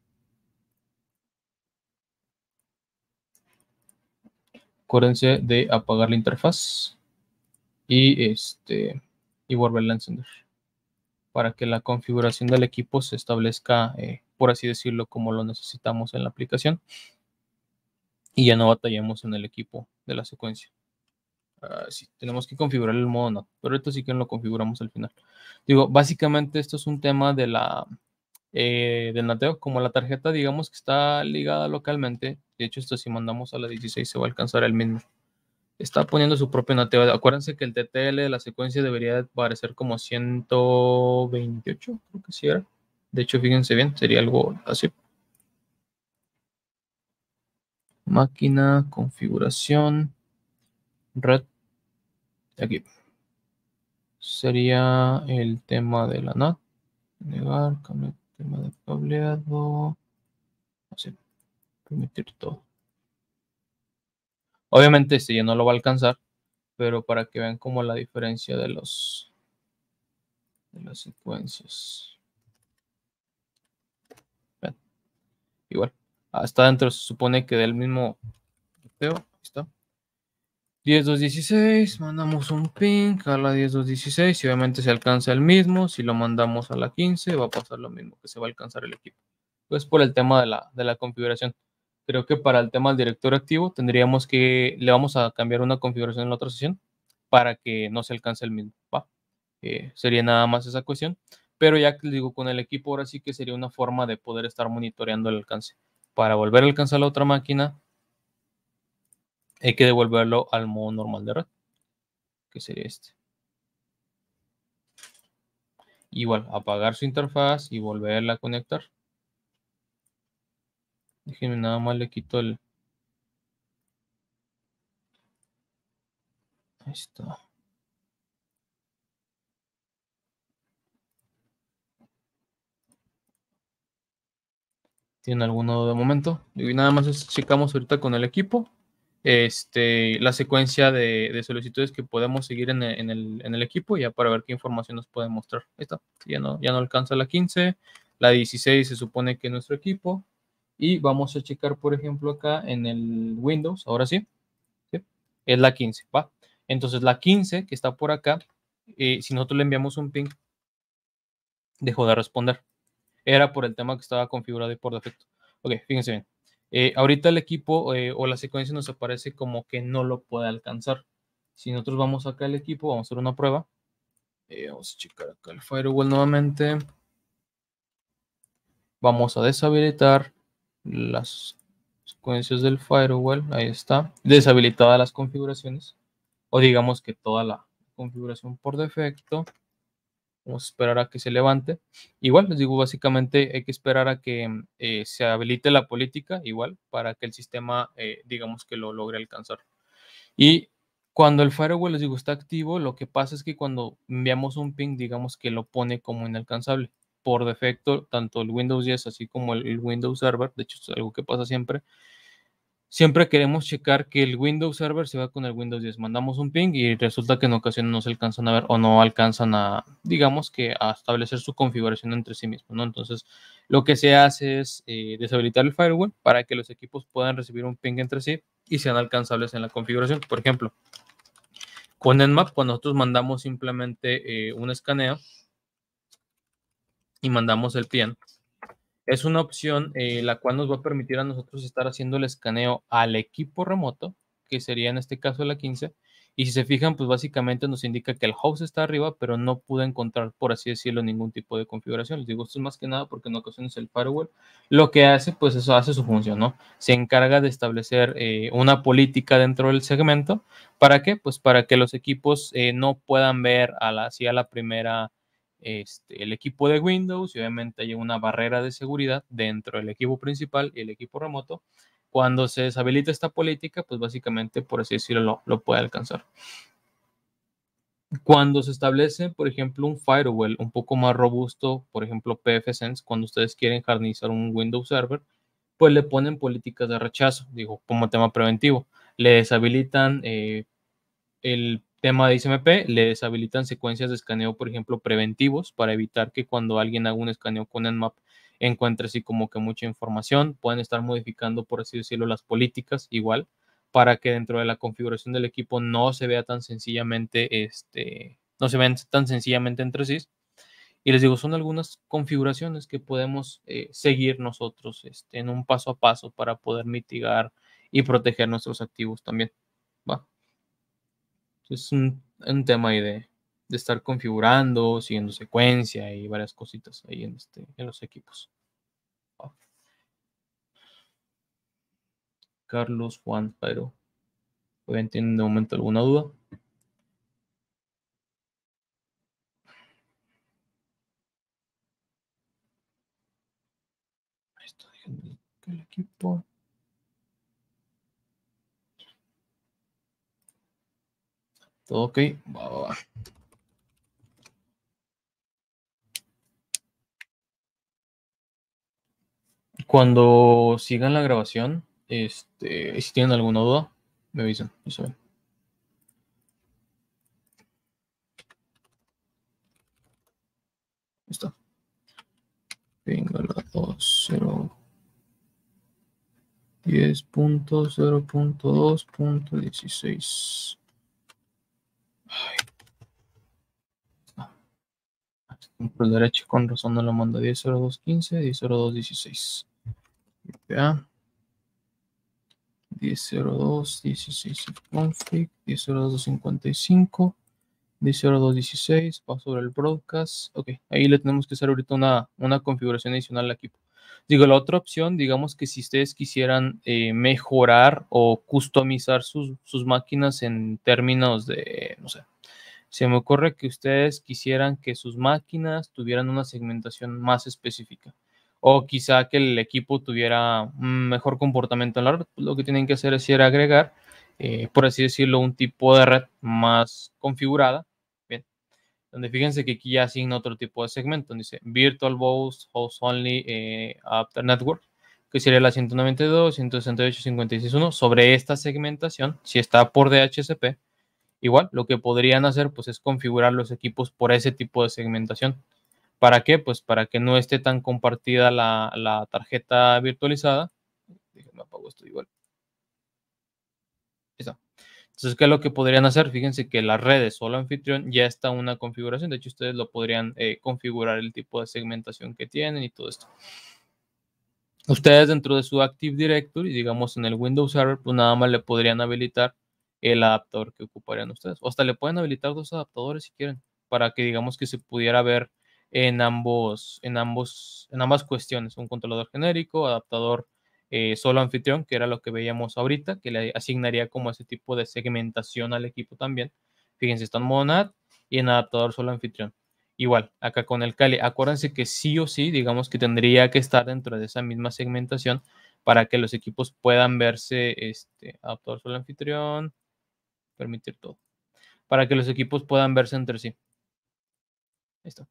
A: Acuérdense de apagar la interfaz y este y volverla a encender para que la configuración del equipo se establezca, eh, por así decirlo, como lo necesitamos en la aplicación y ya no batallemos en el equipo de la secuencia. Uh, sí, tenemos que configurar el modo no, pero esto sí que lo configuramos al final. Digo, básicamente esto es un tema de la eh, del nateo, como la tarjeta digamos que está ligada localmente. De hecho, esto si mandamos a la dieciséis se va a alcanzar el mismo. Está poniendo su propio nateo. Acuérdense que el T T L de la secuencia debería parecer como ciento veintiocho, creo que sí era. De hecho, fíjense bien, sería algo así. Máquina, configuración, red, aquí. Sería el tema de la N A T. Negar, cambiar tema de cableado. Así, permitir todo. Obviamente este ya no lo va a alcanzar, pero para que vean como la diferencia de los de las secuencias. Vean, igual. Hasta adentro se supone que del mismo video. Ahí está. diez dos dieciséis, mandamos un ping a la diez dos dieciséis y obviamente se alcanza el mismo. Si lo mandamos a la quince va a pasar lo mismo, que se va a alcanzar el equipo. Pues por el tema de la, de la configuración. Creo que para el tema del directorio activo tendríamos que, le vamos a cambiar una configuración en la otra sesión para que no se alcance el mismo, ¿va? Eh, sería nada más esa cuestión. Pero ya que les digo, con el equipo ahora sí que sería una forma de poder estar monitoreando el alcance. Para volver a alcanzar la otra máquina, hay que devolverlo al modo normal de red, que sería este. Igual, apagar su interfaz y volverla a conectar. Déjenme nada más le quito el... Ahí está. ¿Tienen alguno de momento? Y nada más checamos ahorita con el equipo este, la secuencia de, de solicitudes que podemos seguir en el, en, el, en el equipo ya para ver qué información nos puede mostrar. Ahí está. Ya no, ya no alcanza la quince. La dieciséis se supone que es nuestro equipo. Y vamos a checar, por ejemplo, acá en el Windows. Ahora sí. ¿Sí? Es la quince, ¿va? Entonces la quince que está por acá, eh, si nosotros le enviamos un ping, dejó de responder. Era por el tema que estaba configurado y por defecto. Ok, fíjense bien. Eh, ahorita el equipo eh, o la secuencia nos aparece como que no lo puede alcanzar. Si nosotros vamos acá al equipo, vamos a hacer una prueba. Eh, vamos a checar acá el firewall nuevamente. Vamos a deshabilitar las secuencias del firewall. Ahí está. Deshabilitadas las configuraciones. O digamos que toda la configuración por defecto. Vamos a esperar a que se levante. Igual, les digo, básicamente hay que esperar a que eh, se habilite la política, igual, para que el sistema, eh, digamos que lo logre alcanzar. Y cuando el firewall, les digo, está activo, lo que pasa es que cuando enviamos un ping, digamos que lo pone como inalcanzable. Por defecto, tanto el Windows diez así como el, el Windows Server, de hecho es algo que pasa siempre, siempre queremos checar que el Windows Server se va con el Windows diez. Mandamos un ping y resulta que en ocasiones no se alcanzan a ver o no alcanzan a, digamos que a establecer su configuración entre sí mismos, ¿no? Entonces, lo que se hace es eh, deshabilitar el firewall para que los equipos puedan recibir un ping entre sí y sean alcanzables en la configuración. Por ejemplo, con Nmap, cuando nosotros mandamos simplemente eh, un escaneo y mandamos el P I N, es una opción eh, la cual nos va a permitir a nosotros estar haciendo el escaneo al equipo remoto, que sería en este caso la quince. Y si se fijan, pues básicamente nos indica que el host está arriba, pero no pude encontrar, por así decirlo, ningún tipo de configuración. Les digo, esto es más que nada porque en ocasiones el firewall lo que hace, pues eso hace su función, ¿no? Se encarga de establecer eh, una política dentro del segmento. ¿Para qué? Pues para que los equipos eh, no puedan ver a la, así a la primera este, el equipo de Windows y obviamente hay una barrera de seguridad dentro del equipo principal y el equipo remoto. Cuando se deshabilita esta política, pues básicamente, por así decirlo, lo, lo puede alcanzar. Cuando se establece, por ejemplo, un firewall un poco más robusto, por ejemplo, pfSense, cuando ustedes quieren jarnizar un Windows Server, pues le ponen políticas de rechazo, digo, como tema preventivo. Le deshabilitan eh, el tema de I C M P, le deshabilitan secuencias de escaneo, por ejemplo, preventivos, para evitar que cuando alguien haga un escaneo con Nmap encuentre así como que mucha información. Pueden estar modificando, por así decirlo, las políticas igual, para que dentro de la configuración del equipo no se vea tan sencillamente, este, no se vean tan sencillamente entre sí. Y les digo, son algunas configuraciones que podemos eh, seguir nosotros este, en un paso a paso para poder mitigar y proteger nuestros activos también. ¿Va? Es un, un tema ahí de, de estar configurando, siguiendo secuencia y varias cositas ahí en, este, en los equipos. Ah, Carlos, Juan, Jairo, ¿tienen de momento alguna duda? Ahí está, déjenme el equipo. Todo ok. Va, va, va. Cuando sigan la grabación, este, si tienen alguna duda, me avisan. Ya saben. Está. Venga, la dos, cero, diez punto cero punto dos punto dieciséis. Por el derecho, con razón no lo manda. diez cero dos quince, diez cero dos dieciséis. Ya. diez cero dos dieciséis config, diez cero dos cincuenta y cinco, diez cero dos dieciséis, va sobre el broadcast. Ok, ahí le tenemos que hacer ahorita una, una configuración adicional al equipo. Digo, la otra opción, digamos que si ustedes quisieran eh, mejorar o customizar sus, sus máquinas en términos de, no sé, se me ocurre que ustedes quisieran que sus máquinas tuvieran una segmentación más específica. O quizá que el equipo tuviera un mejor comportamiento en la red. Lo que tienen que hacer es ir a agregar, eh, por así decirlo, un tipo de red más configurada. Bien. Donde fíjense que aquí ya asigna otro tipo de segmento. Donde dice Virtual Host, Host Only, eh, After Network, que sería la ciento noventa y dos, ciento sesenta y ocho, cincuenta y seis punto uno. Sobre esta segmentación, si está por D H C P, igual, lo que podrían hacer pues es configurar los equipos por ese tipo de segmentación. ¿Para qué? Pues para que no esté tan compartida la, la tarjeta virtualizada. Déjenme apago esto igual. Está. Entonces, ¿qué es lo que podrían hacer? Fíjense que las redes solo anfitrión ya está una configuración. De hecho, ustedes lo podrían eh, configurar el tipo de segmentación que tienen y todo esto. Ustedes dentro de su Active Directory, digamos en el Windows Server, pues nada más le podrían habilitar el adaptador que ocuparían ustedes. O hasta le pueden habilitar dos adaptadores si quieren, para que digamos que se pudiera ver en ambos, en ambos, en ambas cuestiones, un controlador genérico, adaptador eh, solo anfitrión, que era lo que veíamos ahorita, que le asignaría como ese tipo de segmentación al equipo también. Fíjense, está en modo N A T y en adaptador solo anfitrión. Igual, acá con el Kali, acuérdense que sí o sí, digamos que tendría que estar dentro de esa misma segmentación para que los equipos puedan verse, este, adaptador solo anfitrión, permitir todo, para que los equipos puedan verse entre sí. Ahí está.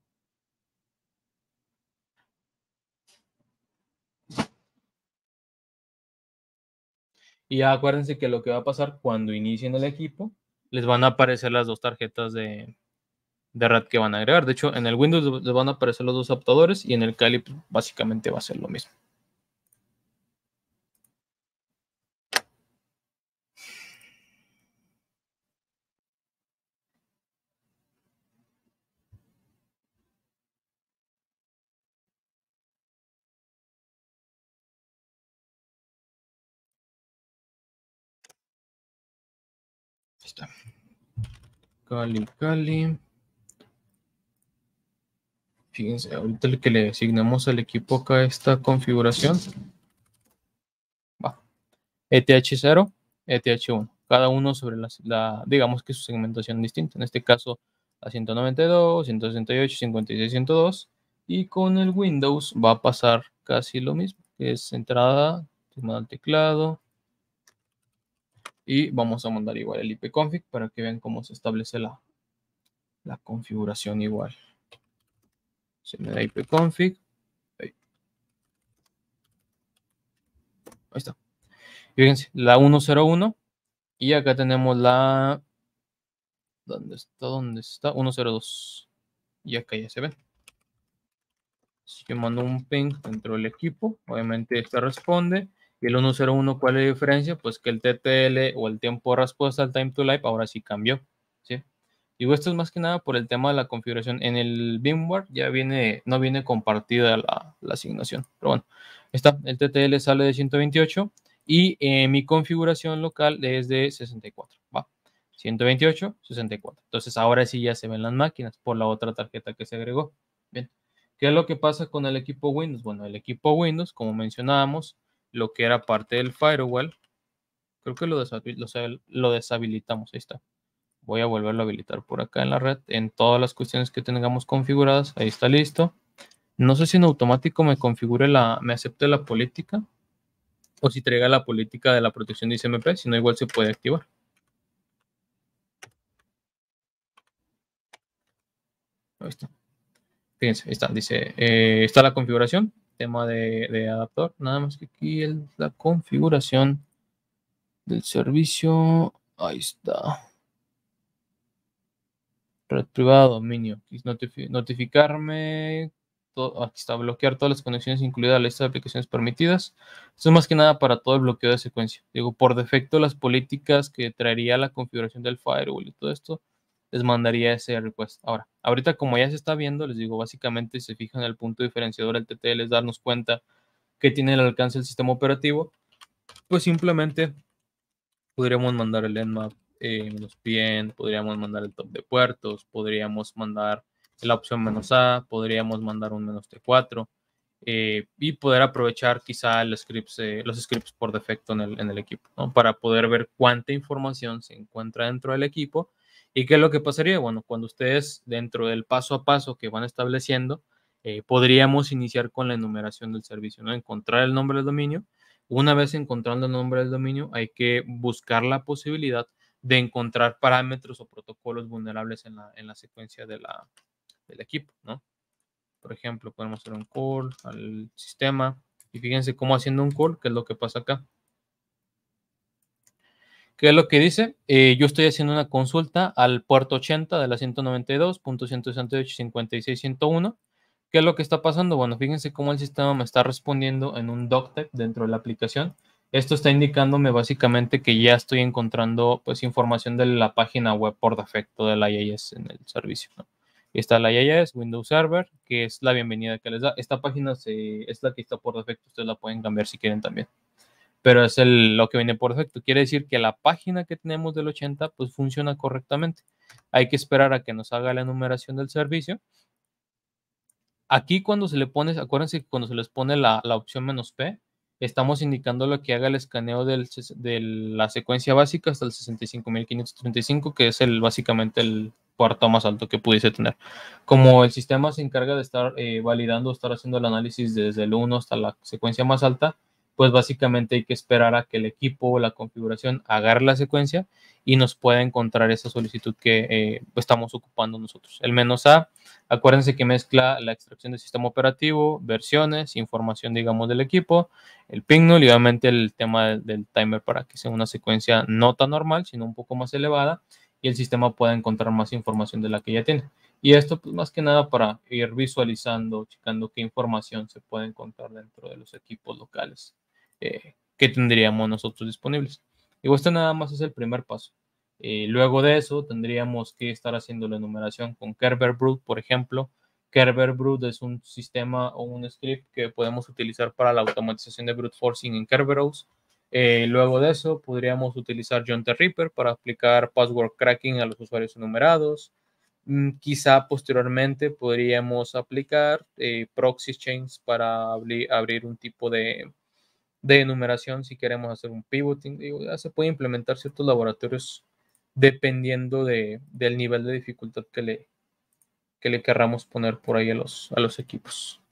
A: Y ya acuérdense que lo que va a pasar cuando inicien el equipo, les van a aparecer las dos tarjetas de, de red que van a agregar. De hecho, en el Windows les van a aparecer los dos adaptadores y en el Kali pues, básicamente va a ser lo mismo. Ahí está. Kali, Kali. Fíjense, ahorita el que le asignamos al equipo acá esta configuración va E T H cero, E T H uno, cada uno sobre la, la, digamos que su segmentación distinta. En este caso, la ciento noventa y dos, ciento sesenta y ocho, cincuenta y seis, ciento dos. Y con el Windows va a pasar casi lo mismo, que es entrada, al teclado. Y vamos a mandar igual el ipconfig para que vean cómo se establece la, la configuración igual. Se me da ipconfig. Ahí. Ahí está. Y fíjense, la ciento uno. Y acá tenemos la... ¿Dónde está? ¿Dónde está? ciento dos. Y acá ya se ven. Así que mando un ping dentro del equipo. Obviamente este responde. Y el ciento uno, ¿cuál es la diferencia? Pues que el T T L o el tiempo de respuesta al time to live ahora sí cambió. ¿Sí? Digo, esto es más que nada por el tema de la configuración. En el VMware ya viene, no viene compartida la, la asignación. Pero bueno, está. El T T L sale de ciento veintiocho. Y eh, mi configuración local es de sesenta y cuatro. ¿Va? ciento veintiocho, sesenta y cuatro. Entonces ahora sí ya se ven las máquinas por la otra tarjeta que se agregó. Bien. ¿Qué es lo que pasa con el equipo Windows? Bueno, el equipo Windows, como mencionábamos, lo que era parte del firewall, creo que lo, deshabil lo, lo deshabilitamos. Ahí está. Voy a volverlo a habilitar por acá en la red, en todas las cuestiones que tengamos configuradas. Ahí está listo. No sé si en automático me configure la, me acepte la política o si traiga la política de la protección de I C M P, si no igual se puede activar. Ahí está. Fíjense, ahí está. Dice, eh, está la configuración. tema de, de adaptador. Nada más que aquí el, la configuración del servicio. Ahí está. Red privada, dominio. Notifi notificarme. Todo, aquí está, bloquear todas las conexiones, incluida la lista de aplicaciones permitidas. Esto es más que nada para todo el bloqueo de secuencia. Digo, por defecto, las políticas que traería la configuración del firewall y todo esto, les mandaría ese request. Ahora, ahorita como ya se está viendo, les digo, básicamente se fijan en el punto diferenciador del T T L, es darnos cuenta que tiene el alcance del sistema operativo. Pues simplemente podríamos mandar el Nmap eh, menos P N, podríamos mandar el top de puertos, podríamos mandar la opción menos A, podríamos mandar un menos T cuatro eh, y poder aprovechar quizá el scripts, eh, los scripts por defecto en el, en el equipo, ¿no? Para poder ver cuánta información se encuentra dentro del equipo y qué es lo que pasaría. Bueno, cuando ustedes dentro del paso a paso que van estableciendo, eh, podríamos iniciar con la enumeración del servicio, ¿no? Encontrar el nombre del dominio. Una vez encontrando el nombre del dominio, hay que buscar la posibilidad de encontrar parámetros o protocolos vulnerables en la, en la secuencia de la, del equipo, ¿no? Por ejemplo, podemos hacer un call al sistema y fíjense cómo haciendo un call, qué es lo que pasa acá. ¿Qué es lo que dice? Eh, yo estoy haciendo una consulta al puerto ochenta de la ciento noventa y dos punto ciento sesenta y ocho punto cincuenta y seis punto ciento uno. ¿Qué es lo que está pasando? Bueno, fíjense cómo el sistema me está respondiendo en un doctype dentro de la aplicación. Esto está indicándome básicamente que ya estoy encontrando pues información de la página web por defecto del I I S en el servicio, ¿no? Está el I I S, Windows Server, que es la bienvenida que les da. Esta página se, es la que está por defecto, ustedes la pueden cambiar si quieren también. Pero es el, lo que viene por defecto. Quiere decir que la página que tenemos del ochenta pues funciona correctamente. Hay que esperar a que nos haga la enumeración del servicio. Aquí cuando se le pone, acuérdense que cuando se les pone la, la opción menos P, estamos indicando lo que haga el escaneo del, de la secuencia básica hasta el sesenta y cinco mil quinientos treinta y cinco, que es el, básicamente el puerto más alto que pudiese tener. Como el sistema se encarga de estar eh, validando, estar haciendo el análisis desde el uno hasta la secuencia más alta, pues básicamente hay que esperar a que el equipo o la configuración agarre la secuencia y nos pueda encontrar esa solicitud que eh, estamos ocupando nosotros. El menos A, acuérdense que mezcla la extracción del sistema operativo, versiones, información, digamos, del equipo, el ping null y obviamente el tema del, del timer para que sea una secuencia no tan normal, sino un poco más elevada y el sistema pueda encontrar más información de la que ya tiene. Y esto, pues, más que nada para ir visualizando, checando qué información se puede encontrar dentro de los equipos locales eh, que tendríamos nosotros disponibles. Y esto nada más es el primer paso. Eh, luego de eso tendríamos que estar haciendo la enumeración con Kerber Brood, por ejemplo. Kerber Brood es un sistema o un script que podemos utilizar para la automatización de brute forcing en Kerberos. Eh, luego de eso podríamos utilizar John the Ripper para aplicar password cracking a los usuarios enumerados. Mm, quizá posteriormente podríamos aplicar eh, proxy chains para abrir, abrir un tipo de, de enumeración si queremos hacer un pivoting. Digo, ya se puede implementar ciertos laboratorios dependiendo de, del nivel de dificultad que le, que le querramos poner por ahí a los, a los equipos.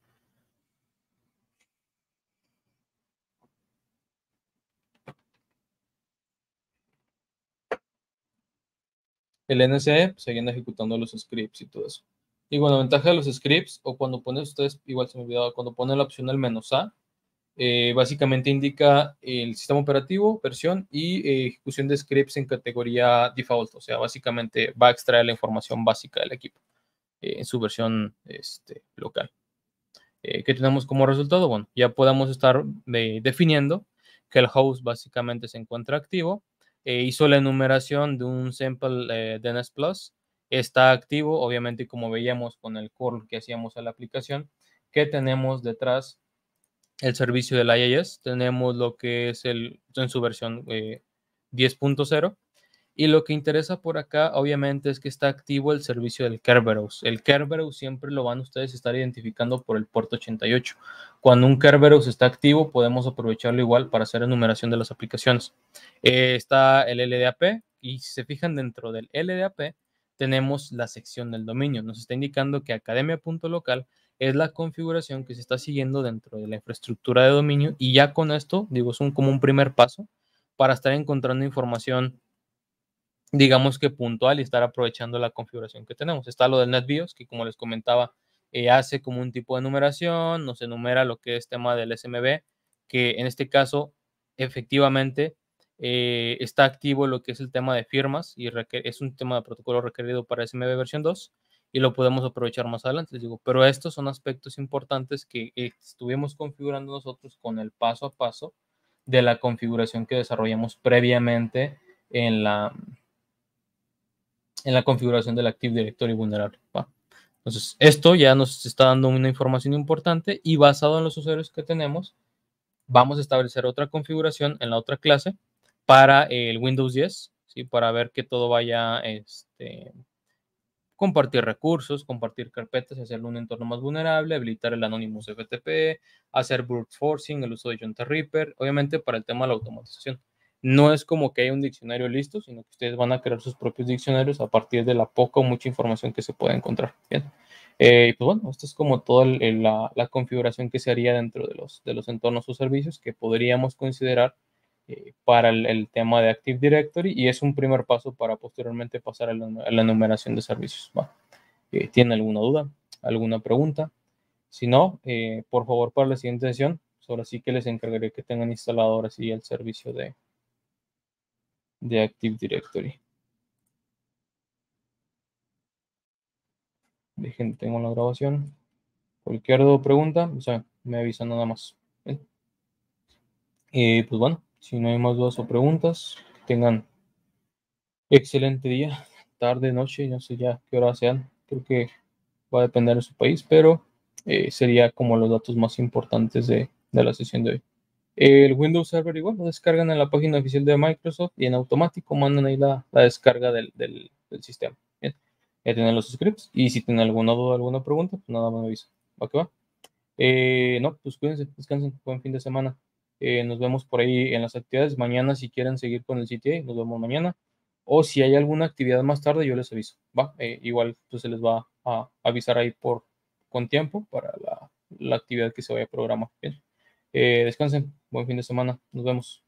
A: El N S E, siguiendo ejecutando los scripts y todo eso. Y bueno, ventaja de los scripts, o cuando ponen ustedes, igual se me olvidaba, cuando ponen la opción del menos A, eh, básicamente indica el sistema operativo, versión y eh, ejecución de scripts en categoría default, o sea, básicamente va a extraer la información básica del equipo eh, en su versión este, local. Eh, ¿Qué tenemos como resultado? Bueno, ya podemos estar eh, definiendo que el host básicamente se encuentra activo, eh, hizo la enumeración de un sample eh, D N S Plus, está activo, obviamente como veíamos con el curl que hacíamos a la aplicación, que tenemos detrás el servicio del I I S, tenemos lo que es el, en su versión eh, diez punto cero, y lo que interesa por acá, obviamente, es que está activo el servicio del Kerberos. El Kerberos siempre lo van ustedes a estar identificando por el puerto ochenta y ocho. Cuando un Kerberos está activo, podemos aprovecharlo igual para hacer enumeración de las aplicaciones. Eh, está el L D A P, y si se fijan dentro del L D A P, tenemos la sección del dominio. Nos está indicando que academia.local es la configuración que se está siguiendo dentro de la infraestructura de dominio, y ya con esto, digo, es un, como un primer paso para estar encontrando información, digamos que puntual, y estar aprovechando la configuración que tenemos. Está lo del NetBIOS, que como les comentaba, eh, hace como un tipo de numeración, nos enumera lo que es tema del S M B, que en este caso, efectivamente, eh, está activo lo que es el tema de firmas y es un tema de protocolo requerido para S M B versión dos y lo podemos aprovechar más adelante, les digo, pero estos son aspectos importantes que eh, estuvimos configurando nosotros con el paso a paso de la configuración que desarrollamos previamente en la, en la configuración del Active Directory vulnerable. ¿va? Entonces, esto ya nos está dando una información importante y basado en los usuarios que tenemos, vamos a establecer otra configuración en la otra clase para el Windows diez, ¿sí? Para ver que todo vaya, este, compartir recursos, compartir carpetas, hacerlo un entorno más vulnerable, habilitar el Anonymous F T P, hacer brute forcing, el uso de Junta Reaper, obviamente para el tema de la automatización. No es como que haya un diccionario listo, sino que ustedes van a crear sus propios diccionarios a partir de la poca o mucha información que se puede encontrar. Bien. Eh, pues bueno, esto es como toda la, la configuración que se haría dentro de los, de los entornos o servicios que podríamos considerar eh, para el, el, tema de Active Directory y es un primer paso para posteriormente pasar a la, a la enumeración de servicios. ¿Va? Eh, ¿Tiene alguna duda? ¿Alguna pregunta? Si no, eh, por favor, para la siguiente sesión, ahora sí que les encargaré que tengan instalado ahora sí el servicio de, de Active Directory. Dejen, tengo la grabación. Cualquier pregunta, o sea, me avisan nada más. ¿Bien? Y pues bueno, si no hay más dudas o preguntas, tengan excelente día, tarde, noche, no sé ya qué hora sean. Creo que va a depender de su país, pero eh, sería como los datos más importantes de, de la sesión de hoy. El Windows Server igual lo descargan en la página oficial de Microsoft y en automático mandan ahí la, la descarga del, del, del sistema. Bien, ya tienen los scripts y si tienen alguna duda, alguna pregunta, pues nada más me avisa. ¿Va que va? Eh, no, pues cuídense, descansen, buen fin de semana. Eh, nos vemos por ahí en las actividades. Mañana, si quieren seguir con el C T A, nos vemos mañana. O si hay alguna actividad más tarde, yo les aviso. ¿Va? Eh, igual pues, se les va a avisar ahí por, con tiempo para la, la actividad que se vaya a programar. Bien. Eh, descansen, buen fin de semana. Nos vemos.